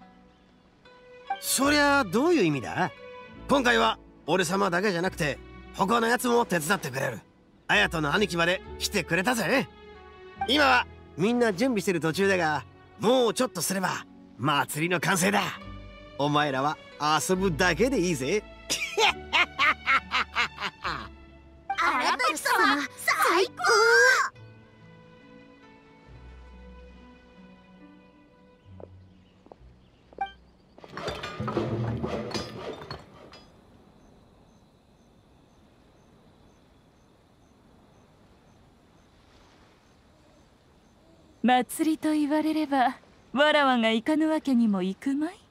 そりゃどういう意味だ。今回は俺様だけじゃなくて他のやつも手伝ってくれる。綾人の兄貴まで来てくれたぜ。今はみんな準備してる途中だが、もうちょっとすれば祭りの完成だ。お前らは遊ぶだけでいいぜ。 荒滝様最高。 祭りと言われればわらわが行かぬわけにもいくまい。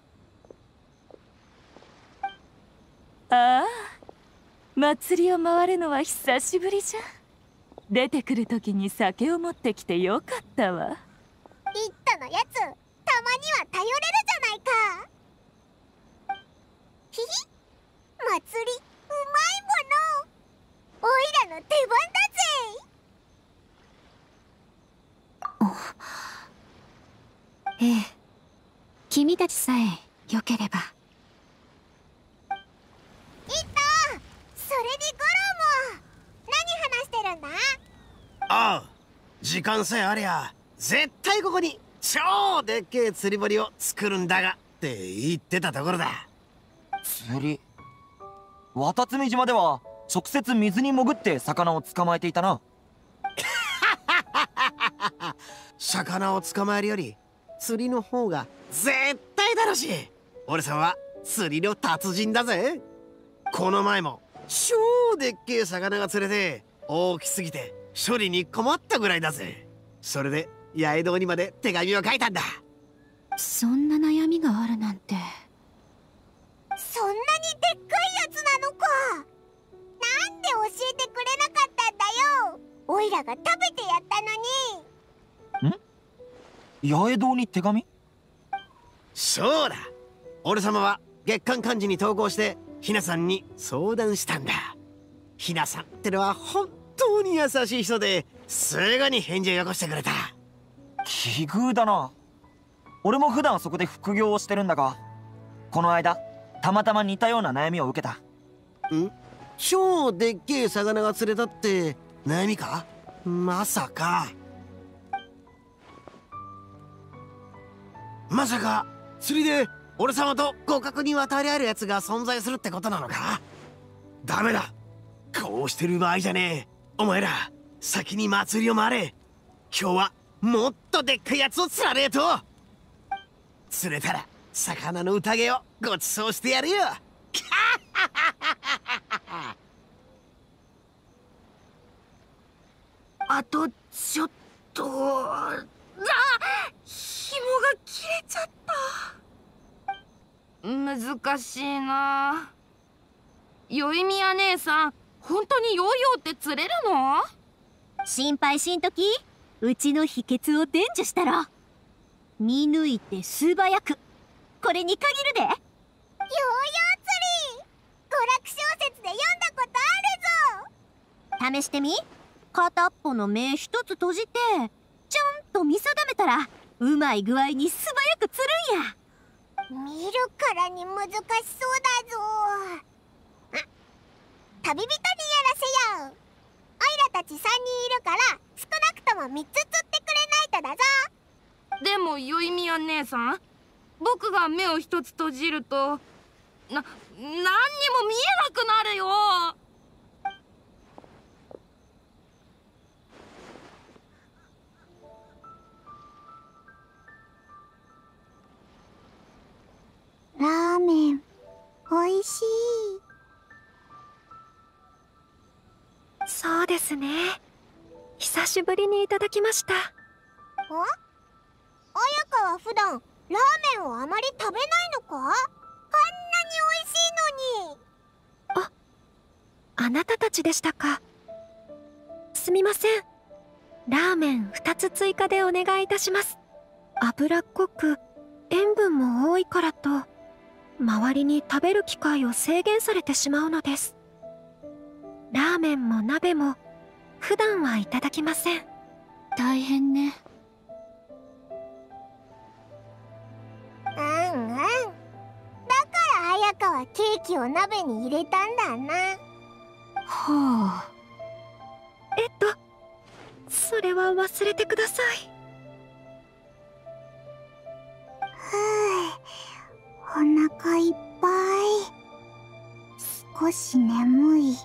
ああ、祭りを回るのは久しぶりじゃ。出てくる時に酒を持ってきてよかったわ。 一斗のやつ、たまには頼れるじゃないか。ひひ、祭りうまいもの、おいらの出番だぜ。 ええ、君たちさえよければ。 いった、それにゴロも何話してるんだ。 ああ、時間さえありゃ絶対ここに超でっけえ釣り堀を作るんだがって言ってたところだ。 釣り、渡積島では直接水に潜って魚を捕まえていたな。 魚を捕まえるより釣りの方が絶対楽しい。俺さんは釣りの達人だぜ。この前も超でっけえ魚が釣れて大きすぎて処理に困ったぐらいだぜ。それで八重堂にまで手紙を書いたんだ。 そんな悩みがあるなんて。 そんなにでっかいやつなのか。なんで教えてくれなかったんだよ。おいらが食べてやったのに。 八重堂に手紙？ そうだ、俺様は月刊漢字に投稿してひなさんに相談したんだ。ひなさんってのは本当に優しい人ですぐに返事をよこしてくれた。 奇遇だな。俺も普段そこで副業をしてるんだが、この間たまたま似たような悩みを受けた。 超でっけえ魚が釣れたって悩みか。まさか釣りで俺様と互角に渡り合えるやつが存在するってことなのか。ダメだ、こうしてる場合じゃねえ。お前ら先に祭りを回れ。今日はもっとでっかいやつを釣らねえと。釣れたら魚の宴をご馳走してやるよ。 あとちょっと、紐が切れちゃった。難しいな。よいみや姉さん、本当にヨーヨーって釣れるの？ 心配しんとき、うちの秘訣を伝授したろ。見抜いて素早く、これに限るで。ヨーヨー釣り、娯楽小説で読んだことあるぞ。 試してみ。片っぽの目一つ閉じてちゃんと見定めたらうまい具合に素早く釣るんや。 見るからに難しそうだぞ。旅人にやらせやう。おいらたち3人いるから少なくとも3つ釣ってくれないとだぞ。 でもよいみや姉さん、僕が目を一つ閉じると何にも見えなくなるよ。 おいしい。 そうですね。久しぶりにいただきました。 あ？綾香は普段ラーメンをあまり食べないのか？あんなに美味しいのに。 あなたたちでしたか。すみません。ラーメン2つ追加でお願いいたします。脂っこく塩分も多いからと周りに食べる機会を制限されてしまうのです。ラーメンも鍋も普段はいただきません。 大変ね。 うんうん。だから綾香はケーキを鍋に入れたんだな。 はあ。 それは忘れてください。 お腹いっぱい。少し眠い。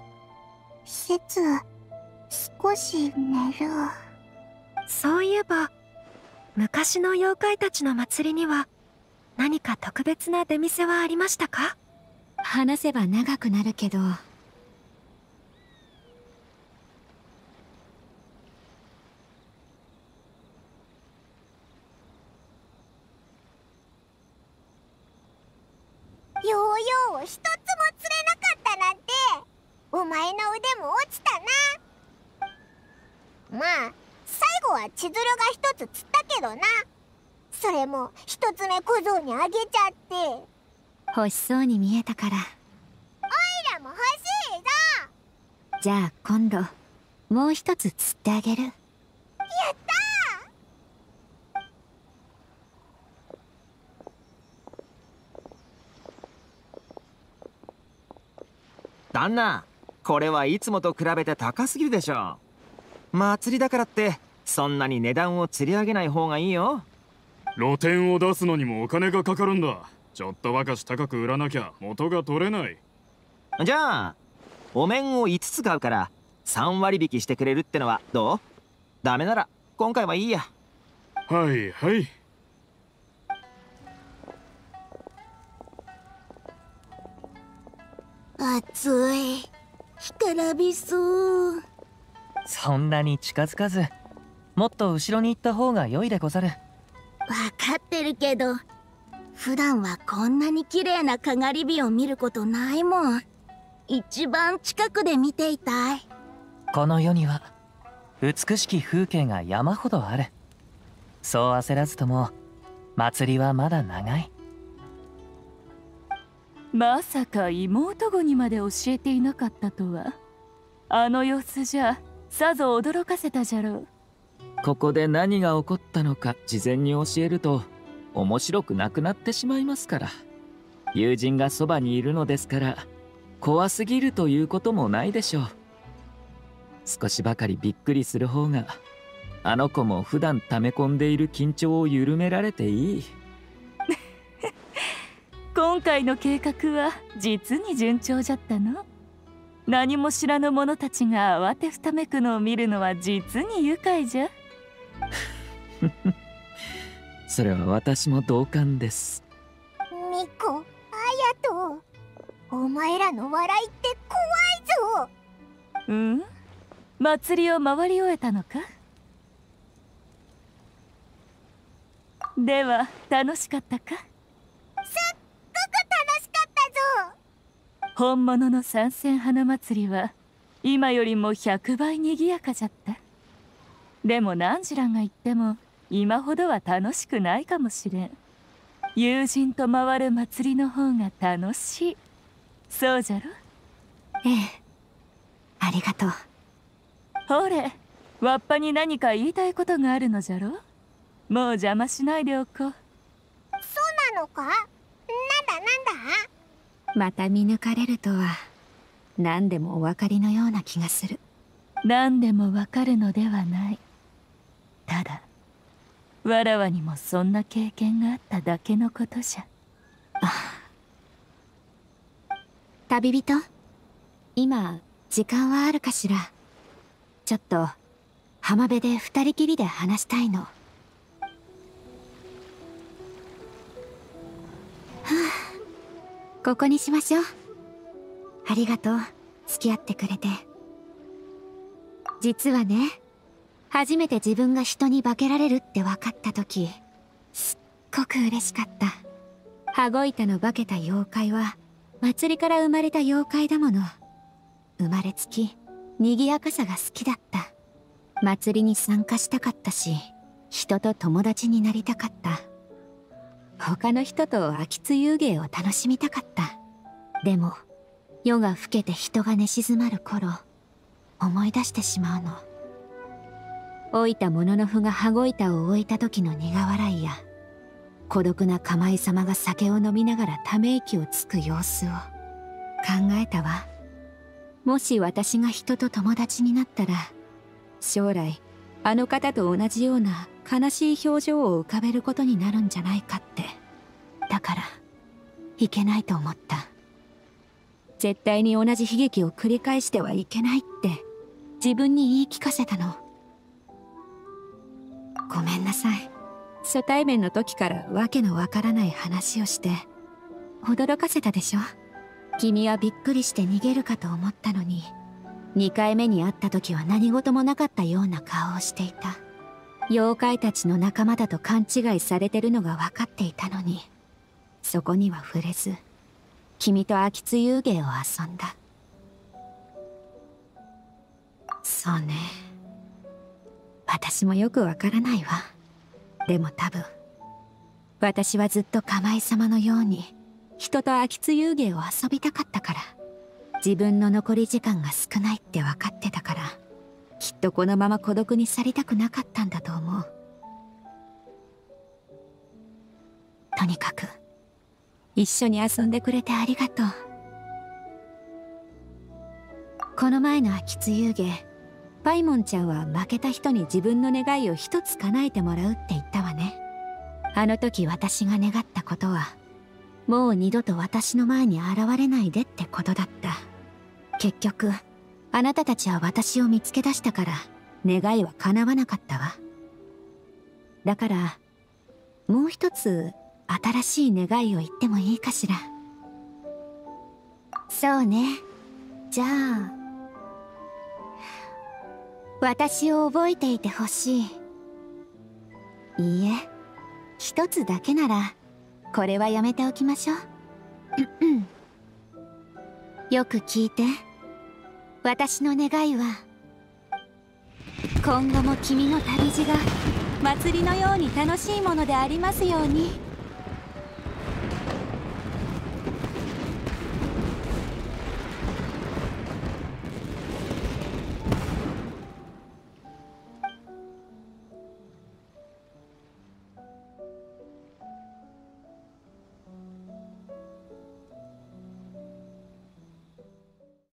少し寝る。 そういえば昔の妖怪たちの祭りには何か特別な出店はありましたか？ 話せば長くなるけど、 ヨーヨーを一つも釣れなかったなんて、お前の腕も落ちたな。まあ最後は千鶴が一つ釣ったけどな。それも一つ目小僧にあげちゃって。 欲しそうに見えたから。 おいらも欲しいぞ。 じゃあ今度もう一つ釣ってあげる。 やった旦那、これはいつもと比べて高すぎるでしょ。祭りだからってそんなに値段を釣り上げない方がいいよ。 露店を出すのにもお金がかかるんだ。ちょっとばかし高く売らなきゃ元が取れない。 じゃあお面を5つ買うから3割引きしてくれるってのはどう？ダメなら今回はいいや。 はいはい。 暑い。干からびそう。 そんなに近づかず、もっと後ろに行った方が良いでござる。 わかってるけど、普段はこんなに綺麗なかがり火を見ることないもん。一番近くで見ていたい。 この世には美しき風景が山ほどある。そう焦らずとも祭りはまだ長い。 まさか妹子にまで教えていなかったとは。あの様子じゃさぞ驚かせたじゃろう。 ここで何が起こったのか事前に教えると面白くなくなってしまいますから。友人がそばにいるのですから怖すぎるということもないでしょう。少しばかりびっくりする方があの子も普段溜め込んでいる緊張を緩められていい。 今回の計画は実に順調じゃったの。何も知らぬ者たちが慌てふためくのを見るのは実に愉快じゃ。 それは私も同感です。 ミコ、アヤト、お前らの笑いって怖いぞ。 うん？祭りを回り終えたのか？では楽しかったか？ すっごく楽しかったぞ。 本物の三線花祭りは今よりも100倍にぎやかじゃった。でも何時らが言っても今ほどは楽しくないかもしれん。友人と回る祭りの方が楽しい。そうじゃろ？ ええ、ありがとう。 ほれ、わっぱに何か言いたいことがあるのじゃろ？もう邪魔しないでおこう。 そうなのか？なんだ？ また見抜かれるとは何でもお分かりのような気がする。 何でもわかるのではない。ただわらわにもそんな経験があっただけのことじゃ。 旅人、今時間はあるかしら。ちょっと浜辺で二人きりで話したいの。 ここにしましょう。ありがとう、付き合ってくれて。実はね、初めて自分が人に化けられるって分かった時、すっごく嬉しかった。羽子板の化けた妖怪は祭りから生まれた妖怪だもの。生まれつき賑やかさが好きだった。祭りに参加したかったし、人と友達になりたかった。他の人と秋津遊芸を楽しみたかった。でも夜が更けて人が寝静まる頃、思い出してしまうの。老いた者の符が羽子板を置いた時の苦笑いや、孤独な釜井様が酒を飲みながらため息をつく様子を考えたわ。もし私が人と友達になったら、将来あの方と同じような悲しい表情を浮かべることになるんじゃないかって。だからいけないと思った。絶対に同じ悲劇を繰り返してはいけないって自分に言い聞かせたの。ごめんなさい。初対面の時からわけのわからない話をして驚かせたでしょ。君はびっくりして逃げるかと思ったのに、2回目に会った時は何事もなかったような顔をしていた。妖怪たちの仲間だと勘違いされてるのが分かっていたのに、そこには触れず君と秋津遊芸を遊んだ。そうね、私もよくわからないわ。でも多分私はずっと釜井様のように人と秋津遊芸を遊びたかったから。自分の残り時間が少ないって分かってたから、きっとこのまま孤独に去りたくなかったんだと思う。とにかく一緒に遊んでくれてありがとう。この前の秋津遊芸、パイモンちゃんは負けた人に自分の願いを一つ叶えてもらうって言ったわね。あの時私が願ったことは、もう二度と私の前に現れないでってことだった。結局あなたたちは私を見つけ出したから願いは叶わなかったわ。だからもう一つ新しい願いを言ってもいいかしら。そうね、じゃあ私を覚えていてほしい。いいえ、一つだけならこれはやめておきましょう。よく聞いて。私の願いは、今後も君の旅路が祭りのように楽しいものでありますように。